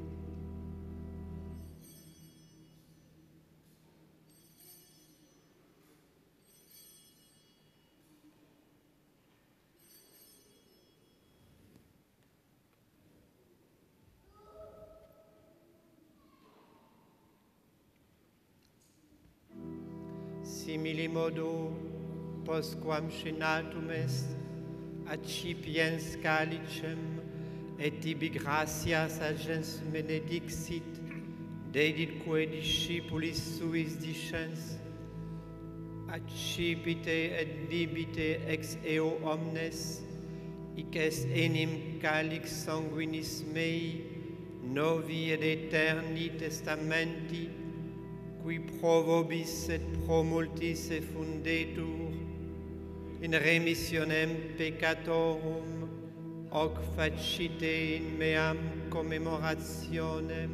Simili modo, postquam cenatum est, accipiens calicem, et tibi gratias agens benedixit, deditque discipulis suis dicens, accipite et bibite ex eo omnes, hic est enim calix sanguinis mei, novi et eterni testamenti, qui pro vobis et pro multis effundetur, in remissionem peccatorum, hoc facite in meam commemorationem.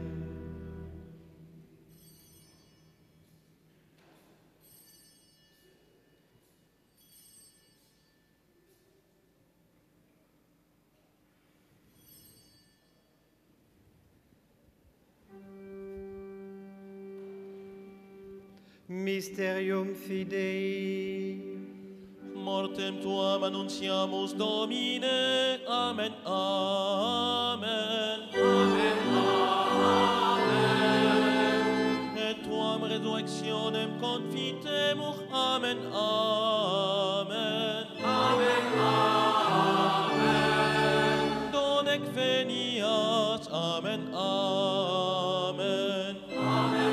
Mysterium Fidei. Mortem tuam annunciamus, Domine. Amen. Amen. Amen. Amen. Et tuam resurrectionem confitemur. Amen. Amen. Amen. Amen. Donec venias. Amen. Amen. Amen.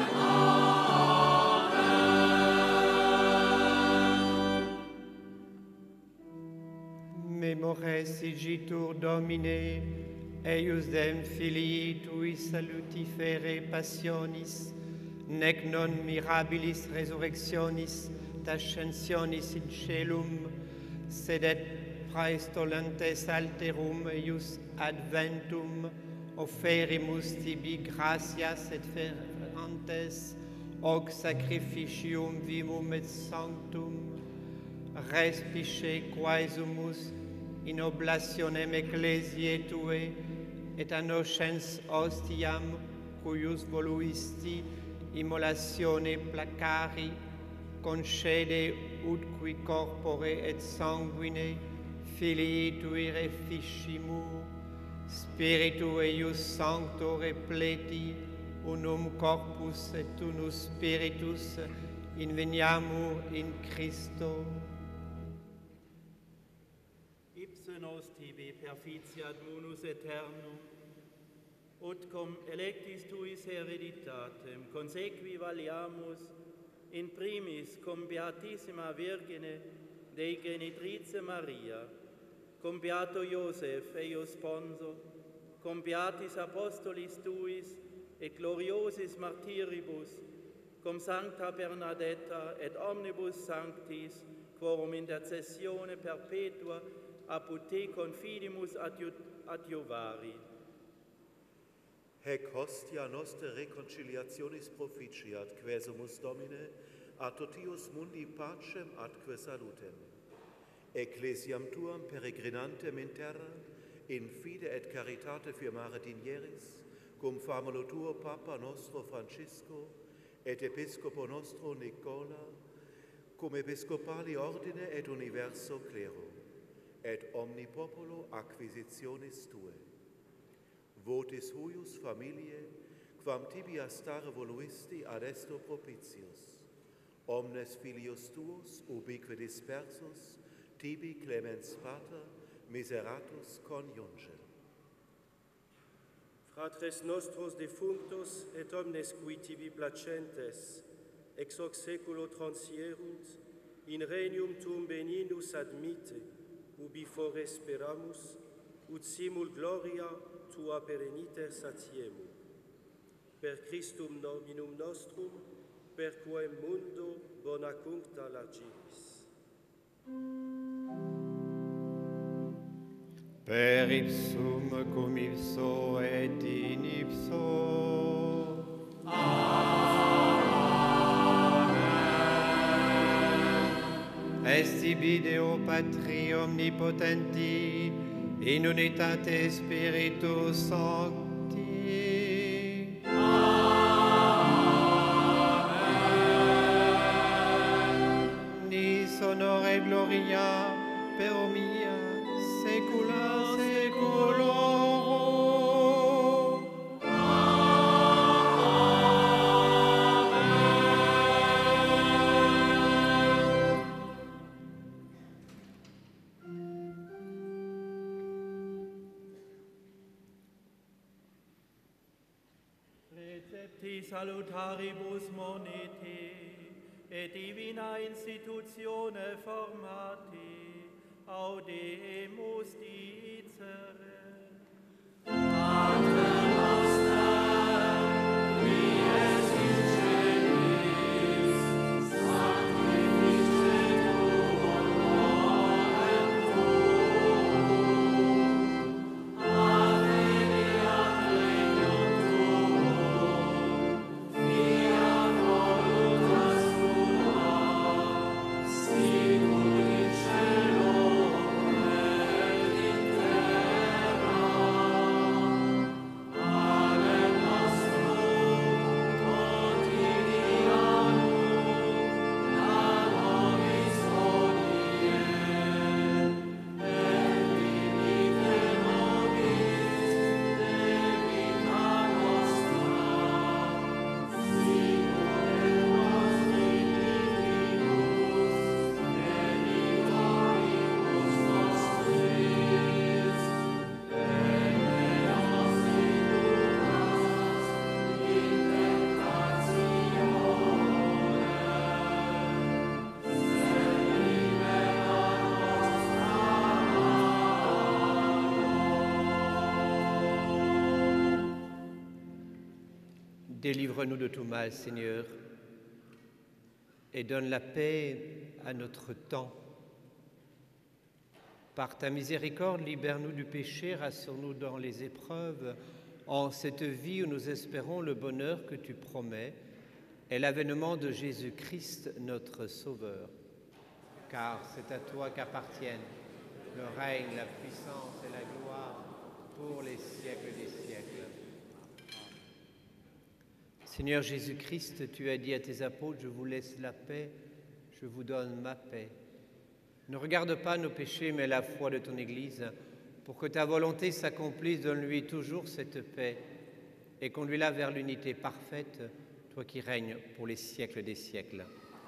Memores igitur Domine, eius dem filii tui salutifere passionis, nec non mirabilis resurrectionis tascensionis in celum, sed et praestolantes alterum eius adventum, offerimus tibi gratias et ferentes, hoc sacrificium vivum et sanctum, respice quaesumus in oblationem ecclesiae Tue, et a noscens ostiam, cuius voluisti immolatione placari, concede ut qui corpore et sanguine filii Tui reficiscimur, Spiritu eius sancto repleti, unum corpus et unus spiritus, inveniamur in Christo. Ipse nos tibi perficiat munus aeternum, ut cum electis tuis hereditatem consequi valiamus in primis cum Beatissima Virgine Dei Genitrice Maria, cum Beato Iosef eius sponsor, cum Beatis Apostolis tuis et gloriosis martyribus, cum Sancta Bernadetta et omnibus sanctis, quorum intercessione perpetua apud te confidimus adjuvari. Hec hostia noster reconciliationis proficiat, quesumus Domine, a totius mundi pacem atque salutem. Ecclesiam tuam peregrinantem in terra, in fide et caritate firmare dinieris, cum famulo tuo Papa nostro Francisco, et Episcopo nostro Nicola, cum episcopali ordine et universo clero, et omni populo acquisitionis Tue. Votis huius familie, quam tibia stare voluisti ad esto propitius, omnes filius Tuos ubique dispersus, tibi clemens Pater, miseratus coniunge. Fratres nostros defunctos et omnes qui tibi placentes, ex hoc seculo transierunt, in regnum tuum benignus admite, ubi fore speramus, ut simul gloria tua pereniter satiemur. Per Christum nominum nostrum, per quem mundo bona cuncta largiris. Per ipsum cum ipso et in ipso. Amen. Resti Deo Patri omnipotenti, in unitate Spiritus Sancti. Amen. Nis honore gloria per omnia saecula saeculorum. Recepti salutaribus moniti, et divina institutione formati, audemus dicere. Pater noster, qui es in celis, sanctificetur nomen tuum, adveniat regnum tuum, fiat voluntas tua, sicur in cielo et in terra. Panem nostrum quotidianum da nobis hodie, et dimitte nobis debita nostra, sicut et nos dimittimus debitoribus nostris, et ne nos inducas in tentatione, sed libera Délivre-nous de tout mal, Seigneur, et donne la paix à notre temps. Par ta miséricorde, libère-nous du péché, rassure-nous dans les épreuves, en cette vie où nous espérons le bonheur que tu promets et l'avènement de Jésus-Christ, notre Sauveur. Car c'est à toi qu'appartiennent le règne, la puissance et la gloire pour les siècles des siècles. Seigneur Jésus-Christ, tu as dit à tes apôtres, je vous laisse la paix, je vous donne ma paix. Ne regarde pas nos péchés, mais la foi de ton Église. Pour que ta volonté s'accomplisse, donne-lui toujours cette paix et conduis-la vers l'unité parfaite, toi qui règnes pour les siècles des siècles.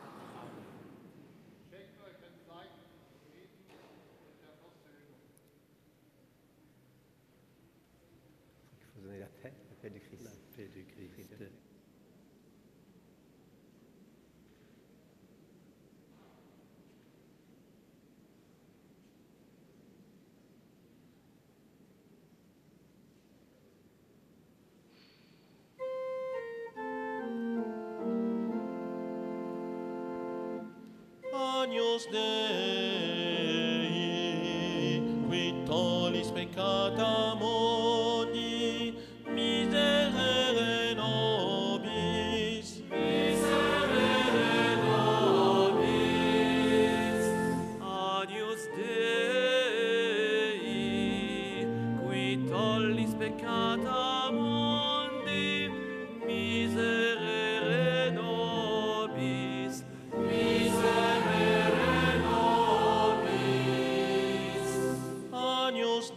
Il faut donner la paix du Christ. La paix du Christ. Agnus Dei, qui tollis peccata mundi, miserere nobis. Miserere nobis. Agnus Dei, qui tollis peccata mundi, miserere nobis. Miserere nobis. Agnus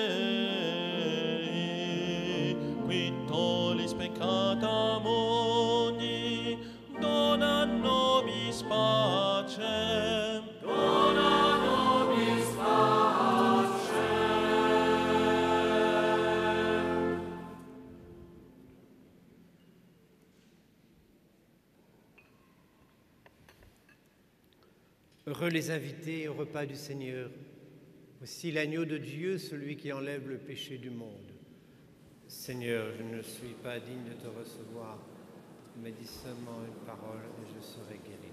Dei, qui tollis peccata mundi, dona nobis pacem. Dona nobis pacem. Heureux les invités au repas du Seigneur. Voici l'agneau de Dieu, celui qui enlève le péché du monde. Seigneur, je ne suis pas digne de te recevoir, mais dis seulement une parole et je serai guéri.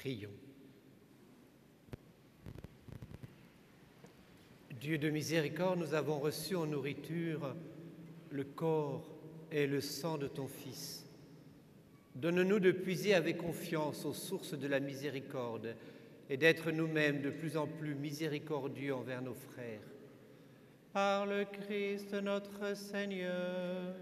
Prions. Dieu de miséricorde, nous avons reçu en nourriture le corps et le sang de ton Fils. Donne-nous de puiser avec confiance aux sources de la miséricorde et d'être nous-mêmes de plus en plus miséricordieux envers nos frères. Par le Christ notre Seigneur.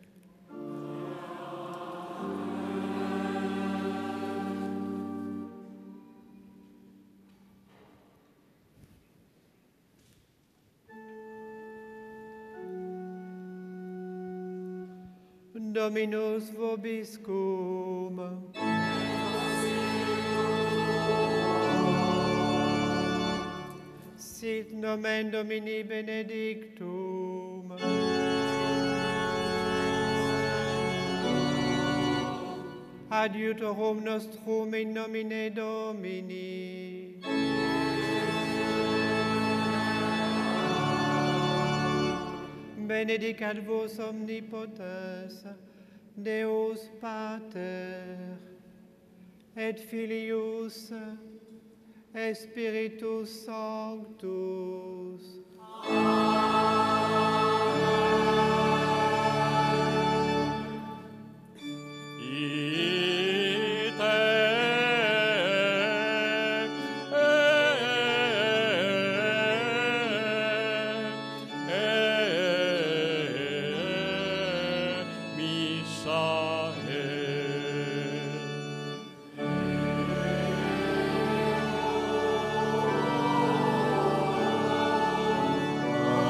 Dominus vobiscum. Sit nomen Domini benedictum. Adiutorum nostrum in nomine Domini. Benedicat vos omnipotens, Deus Pater, et Filius, et Spiritus Sanctus. Misael.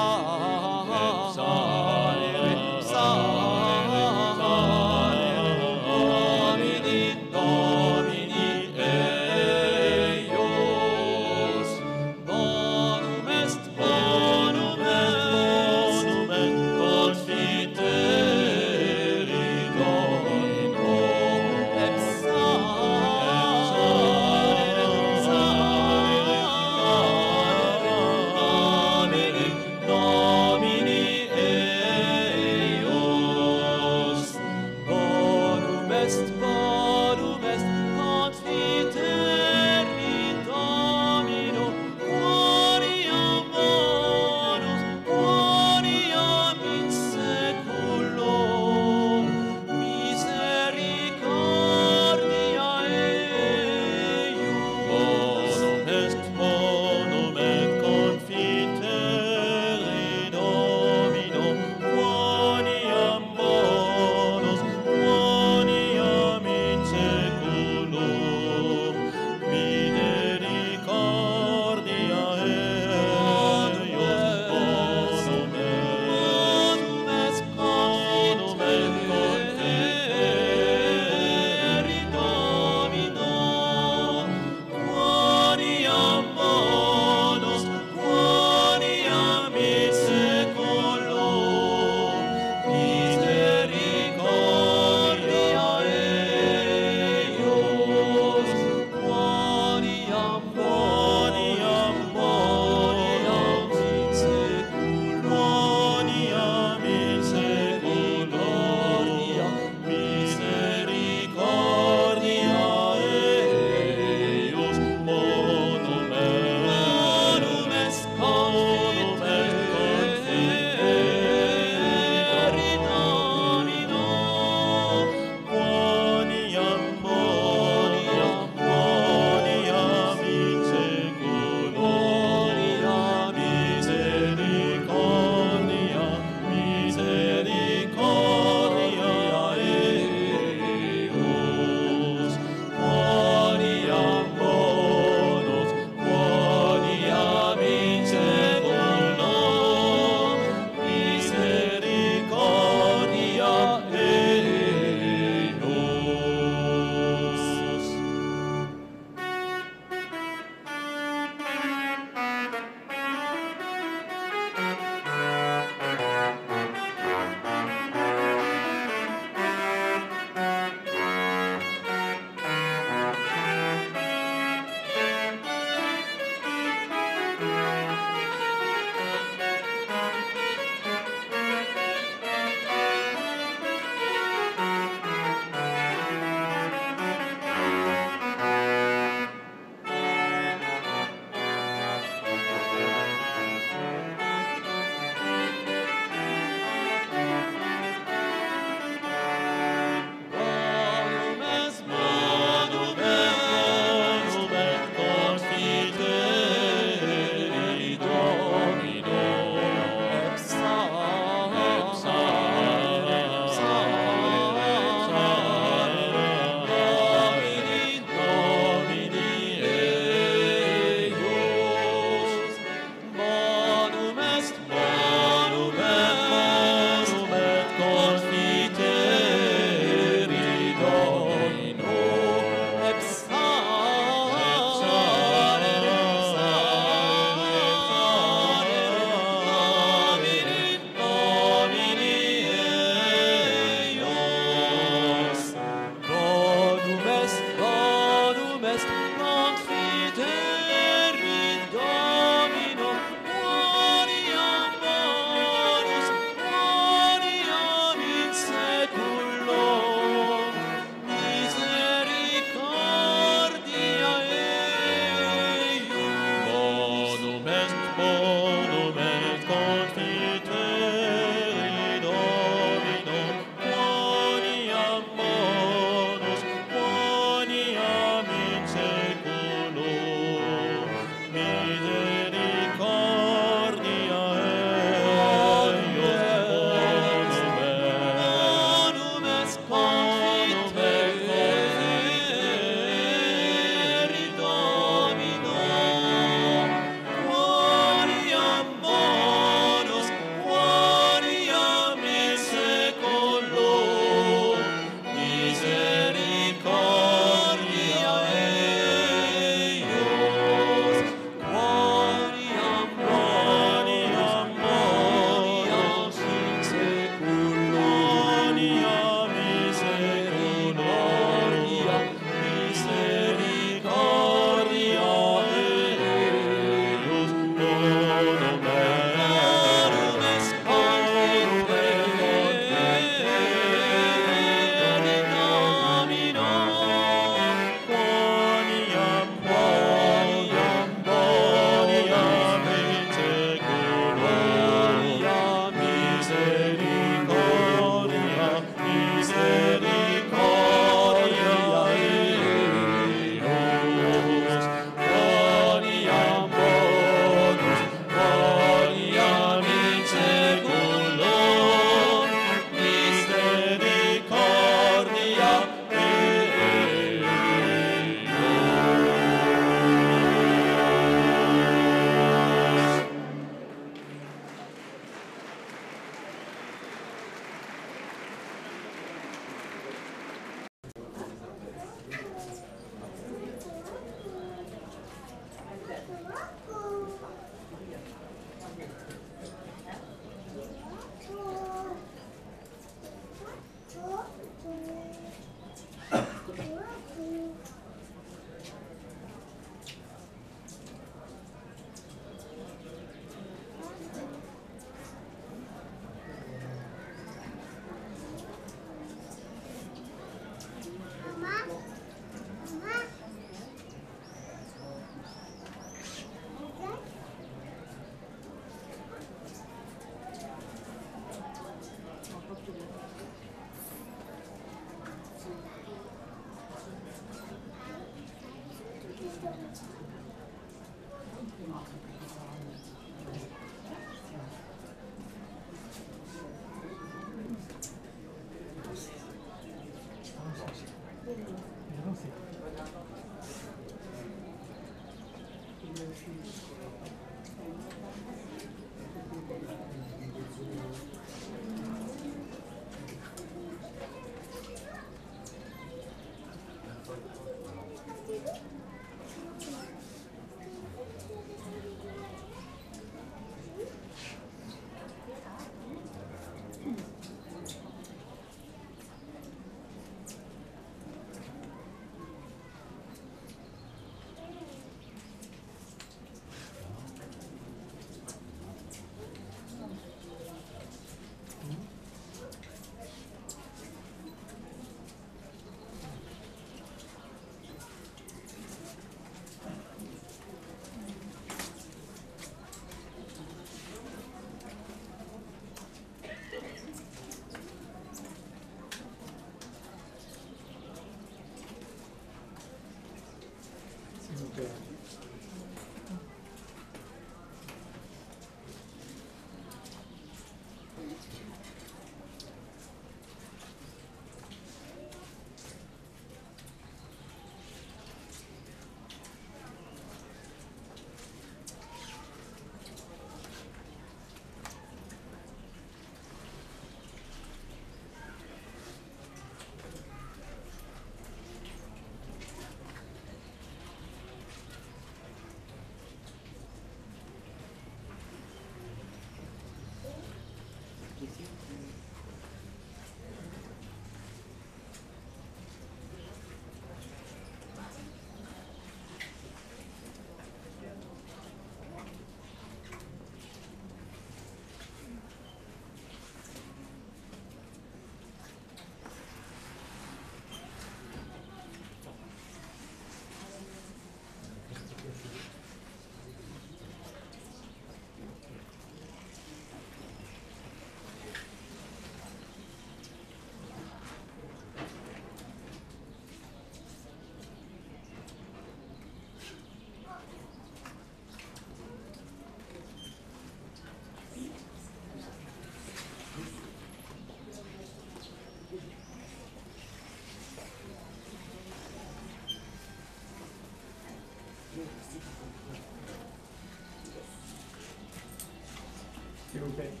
S'il vous plaît.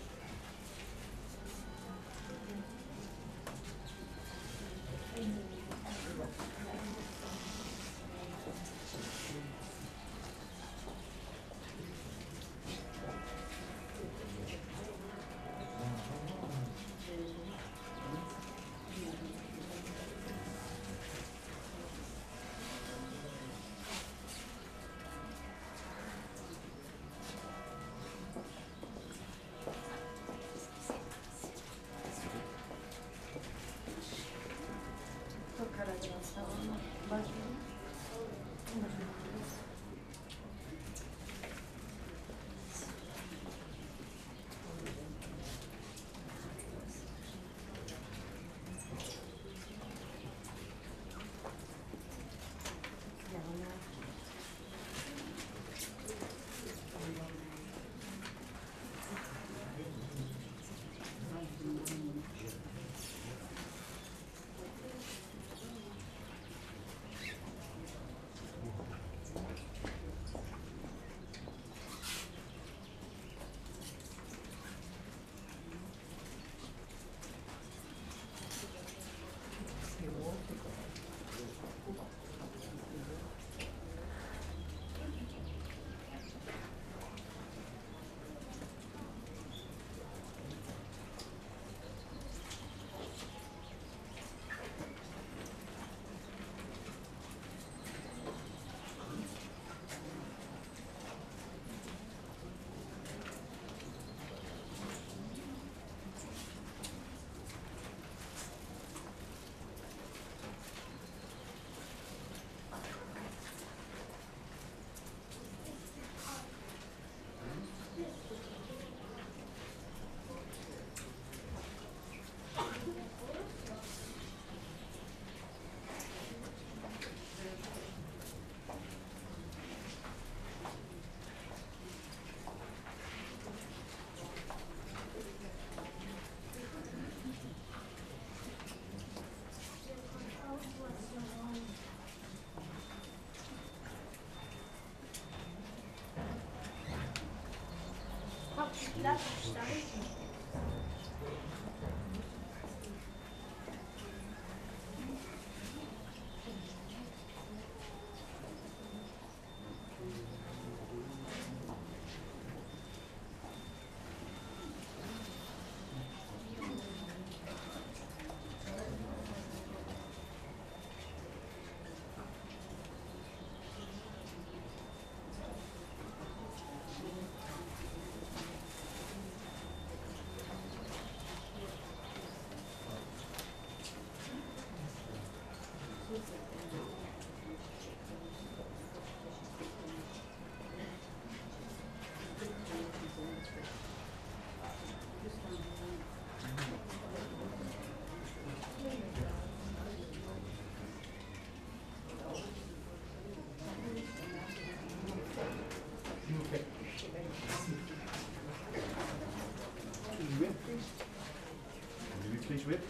Please wait.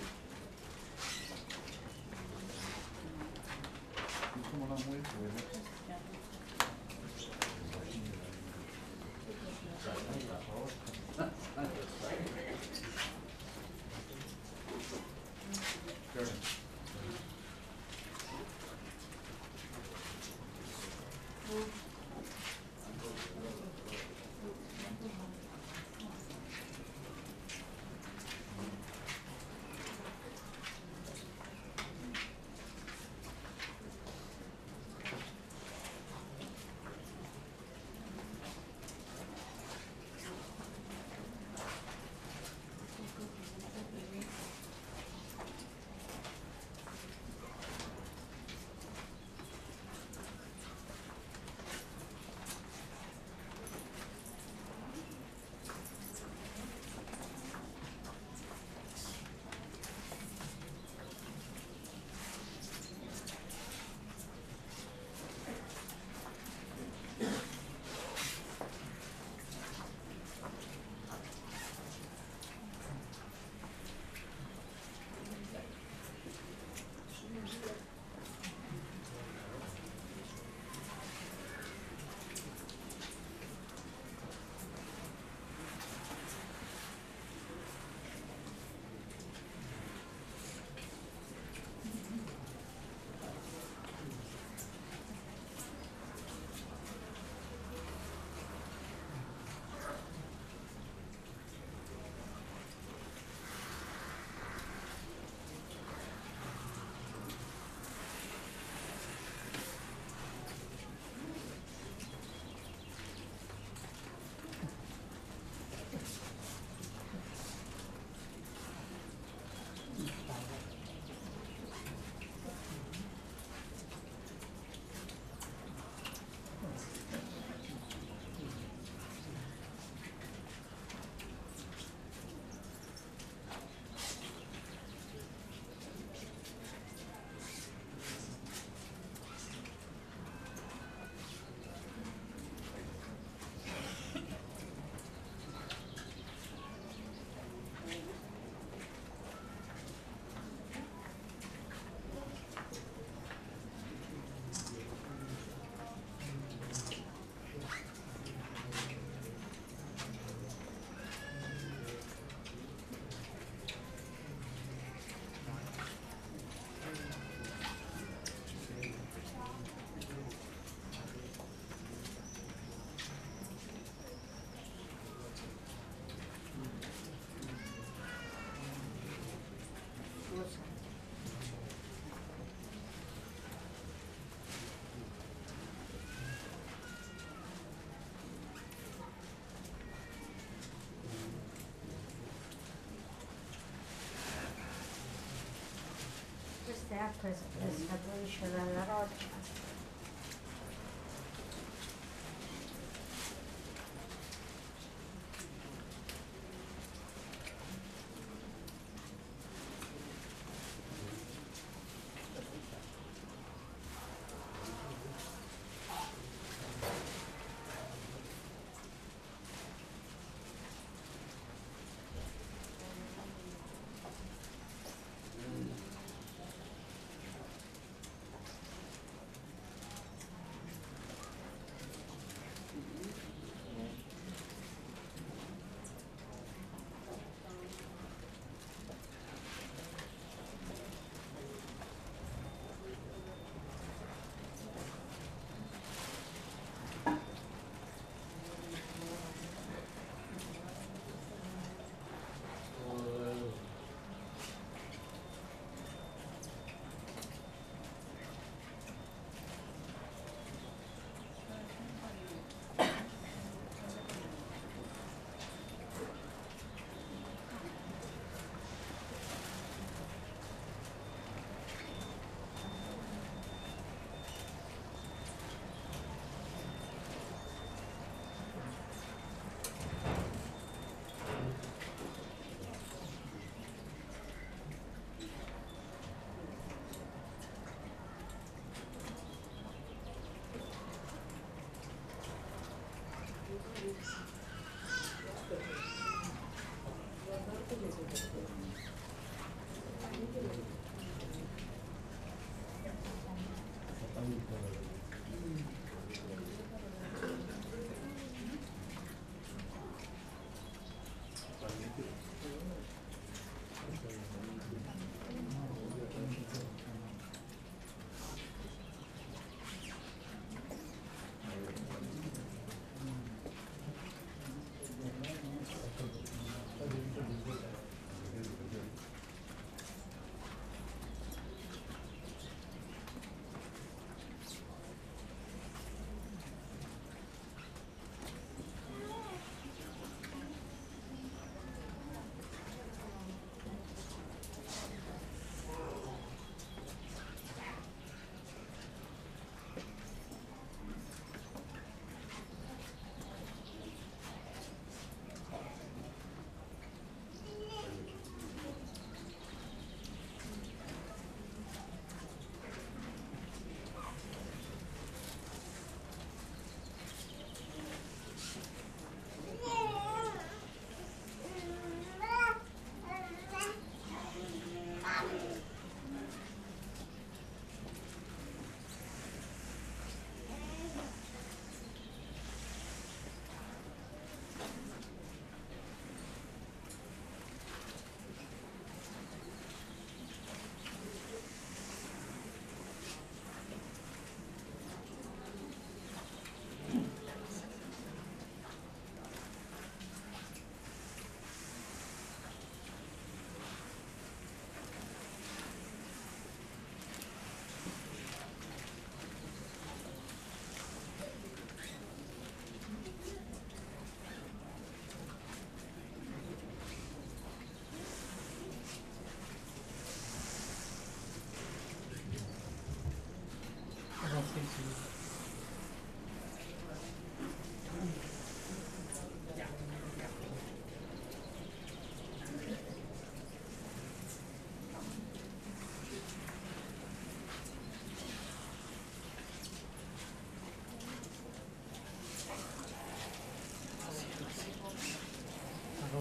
Come along with Queste acque le scaturisce dalla roccia.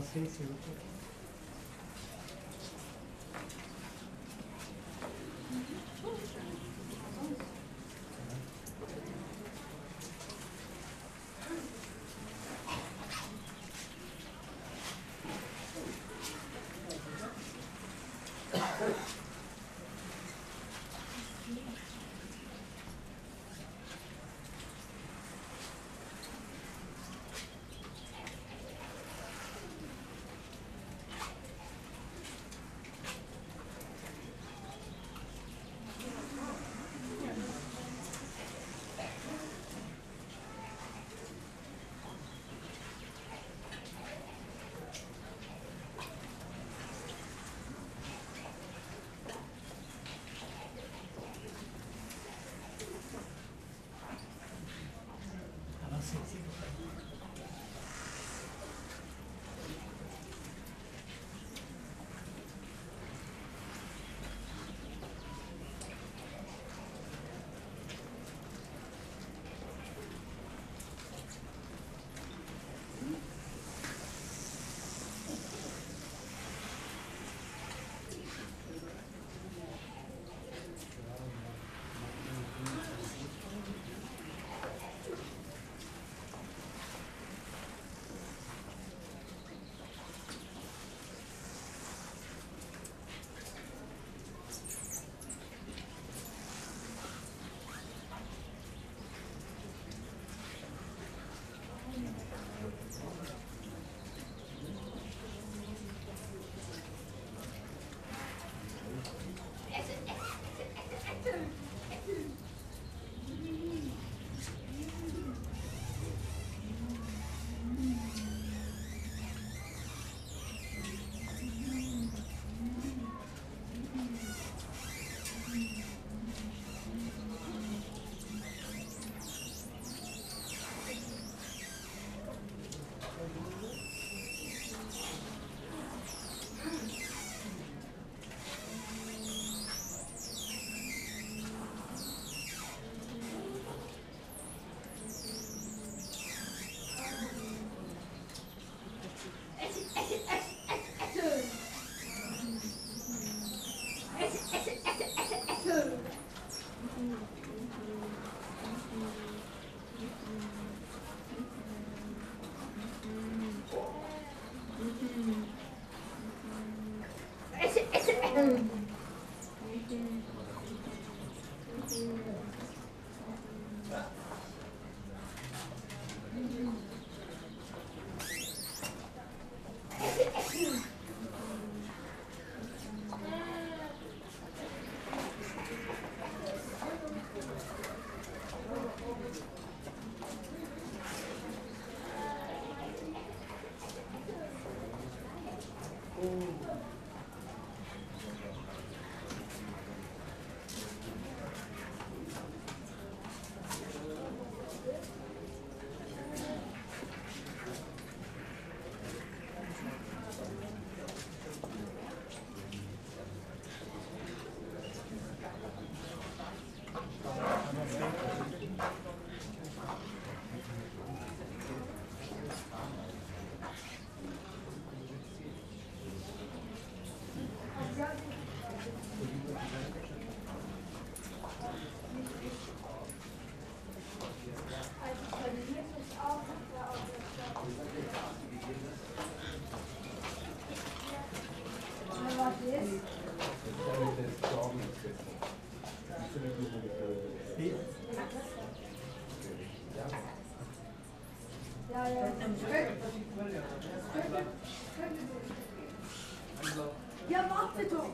Ja, warte doch!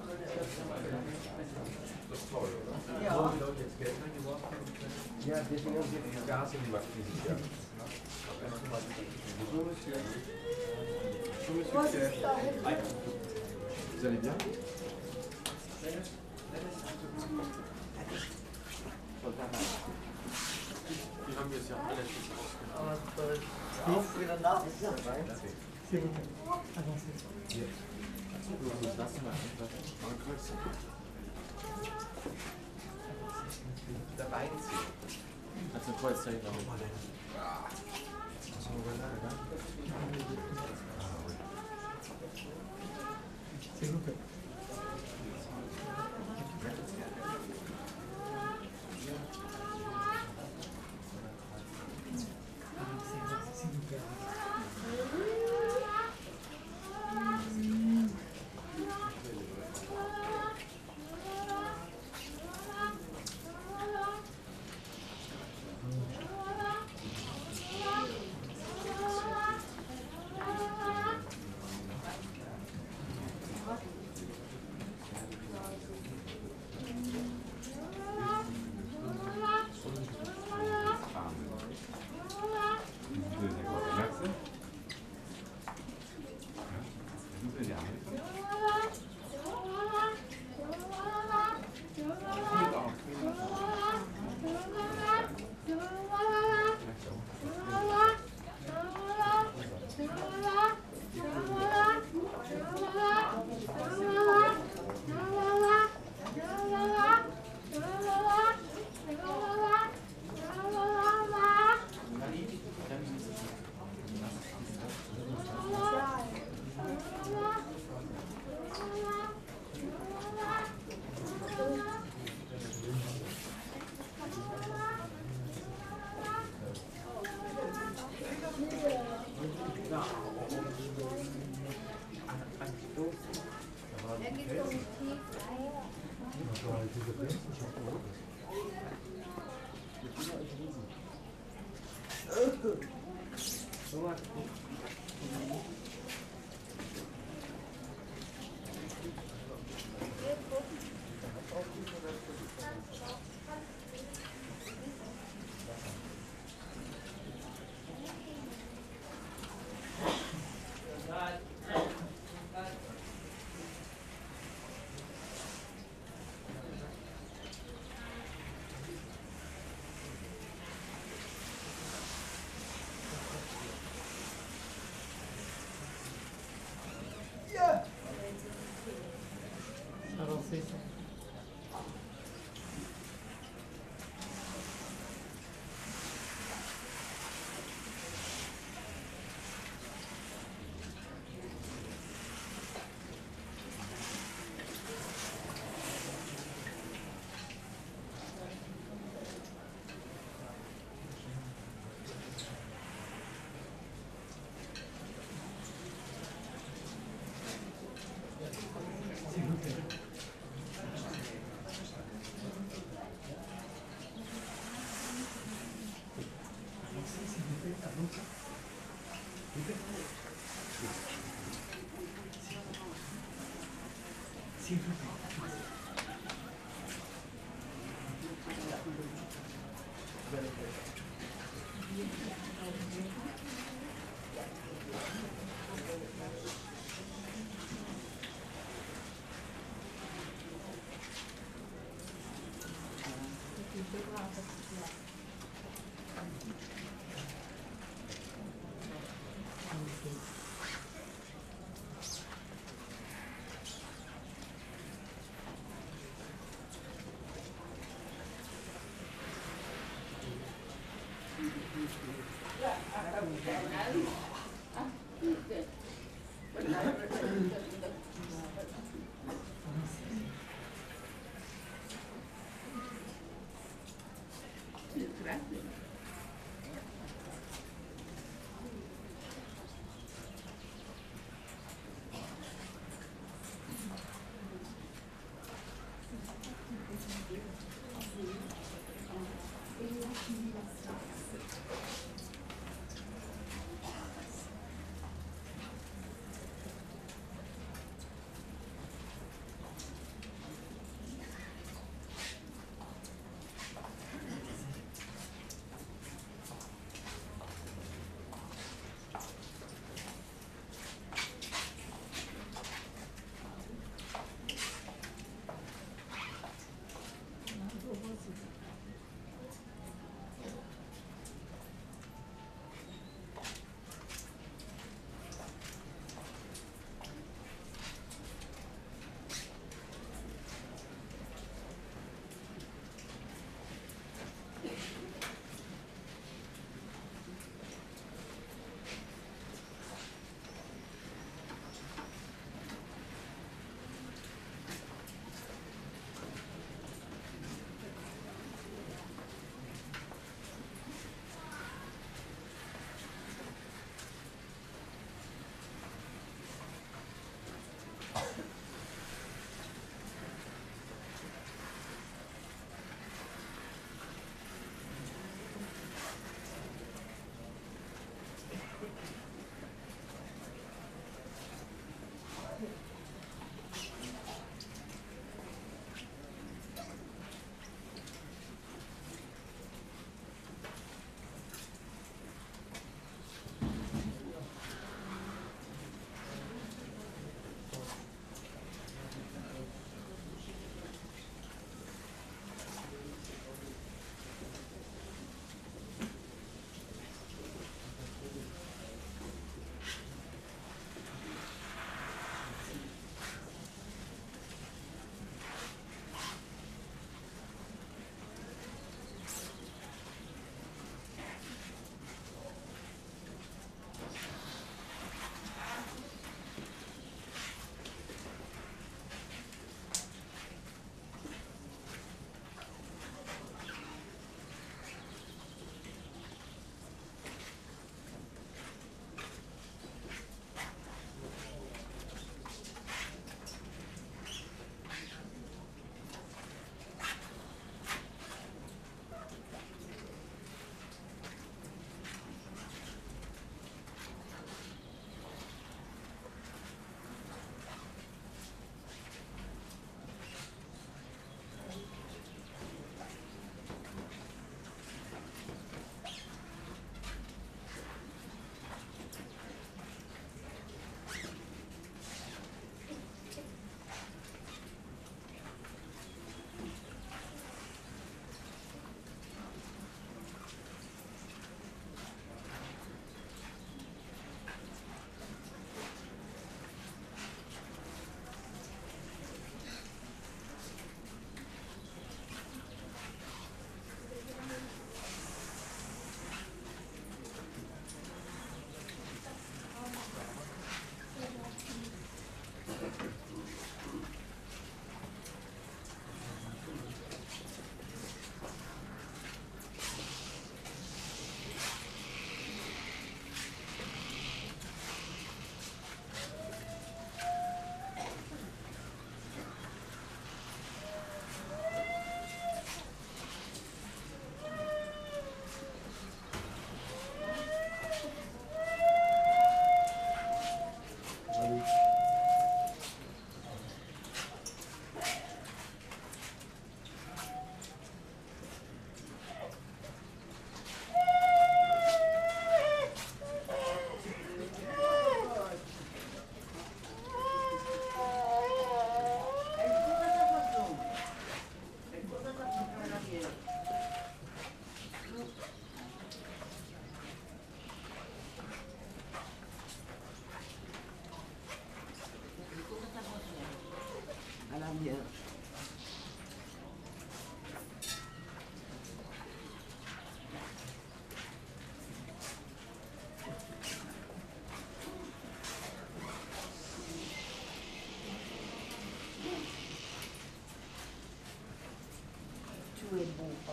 Das ist toll, oder? Ja. Haben die Leute jetzt Geld eingeworfen? Ja, deswegen haben sie jetzt Gas gemacht dieses Jahr. Bonjour, monsieur. Bonjour, monsieur. Vous allez bien? Die haben jetzt ja relativ ausgenommen. Auf wieder nach. Lass mal ein Kreuz. Dabei ziehen. Also ein Kreuz zeigt auch.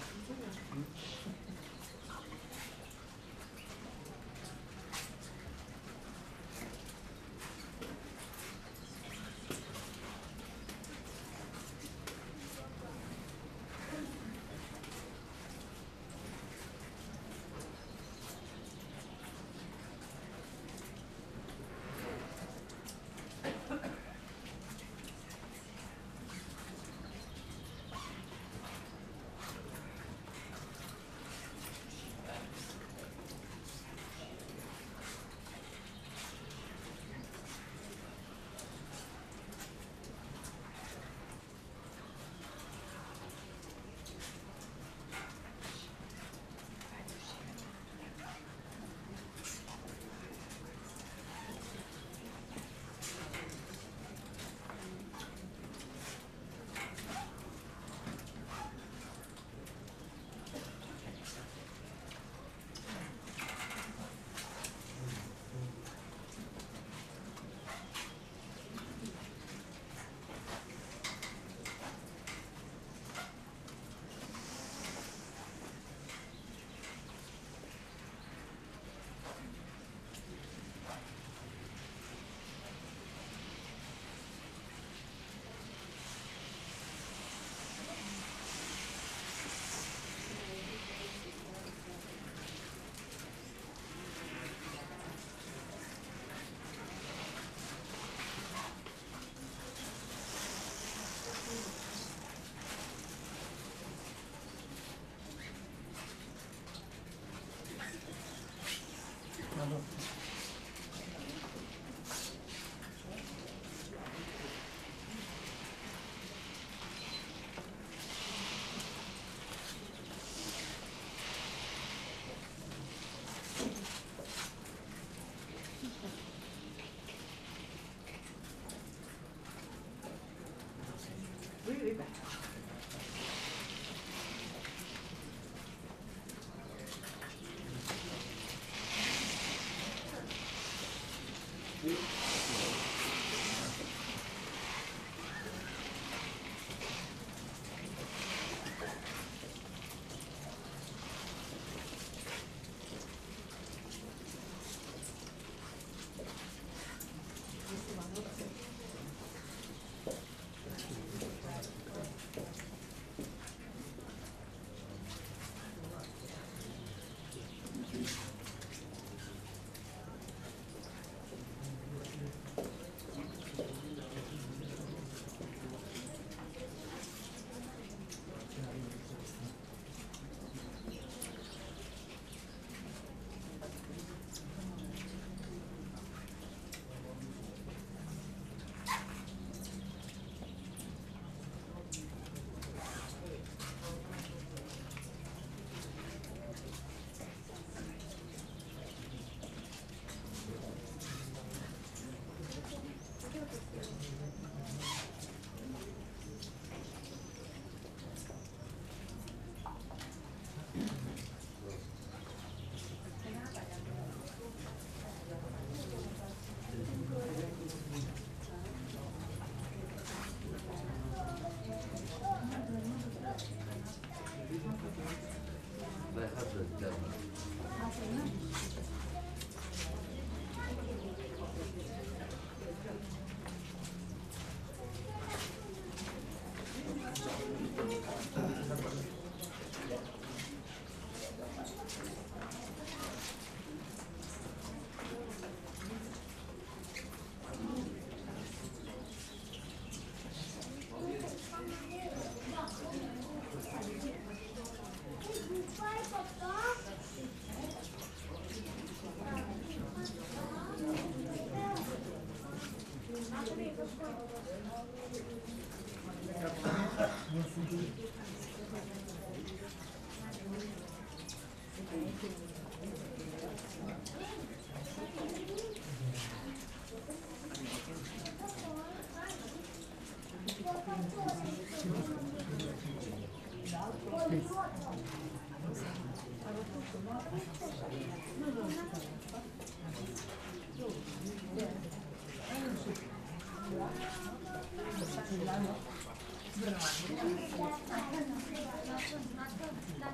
Grazie.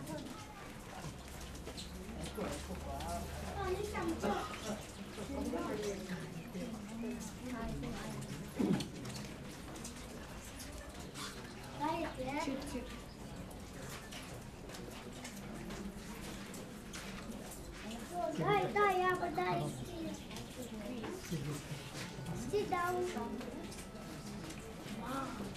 sit down. Wow.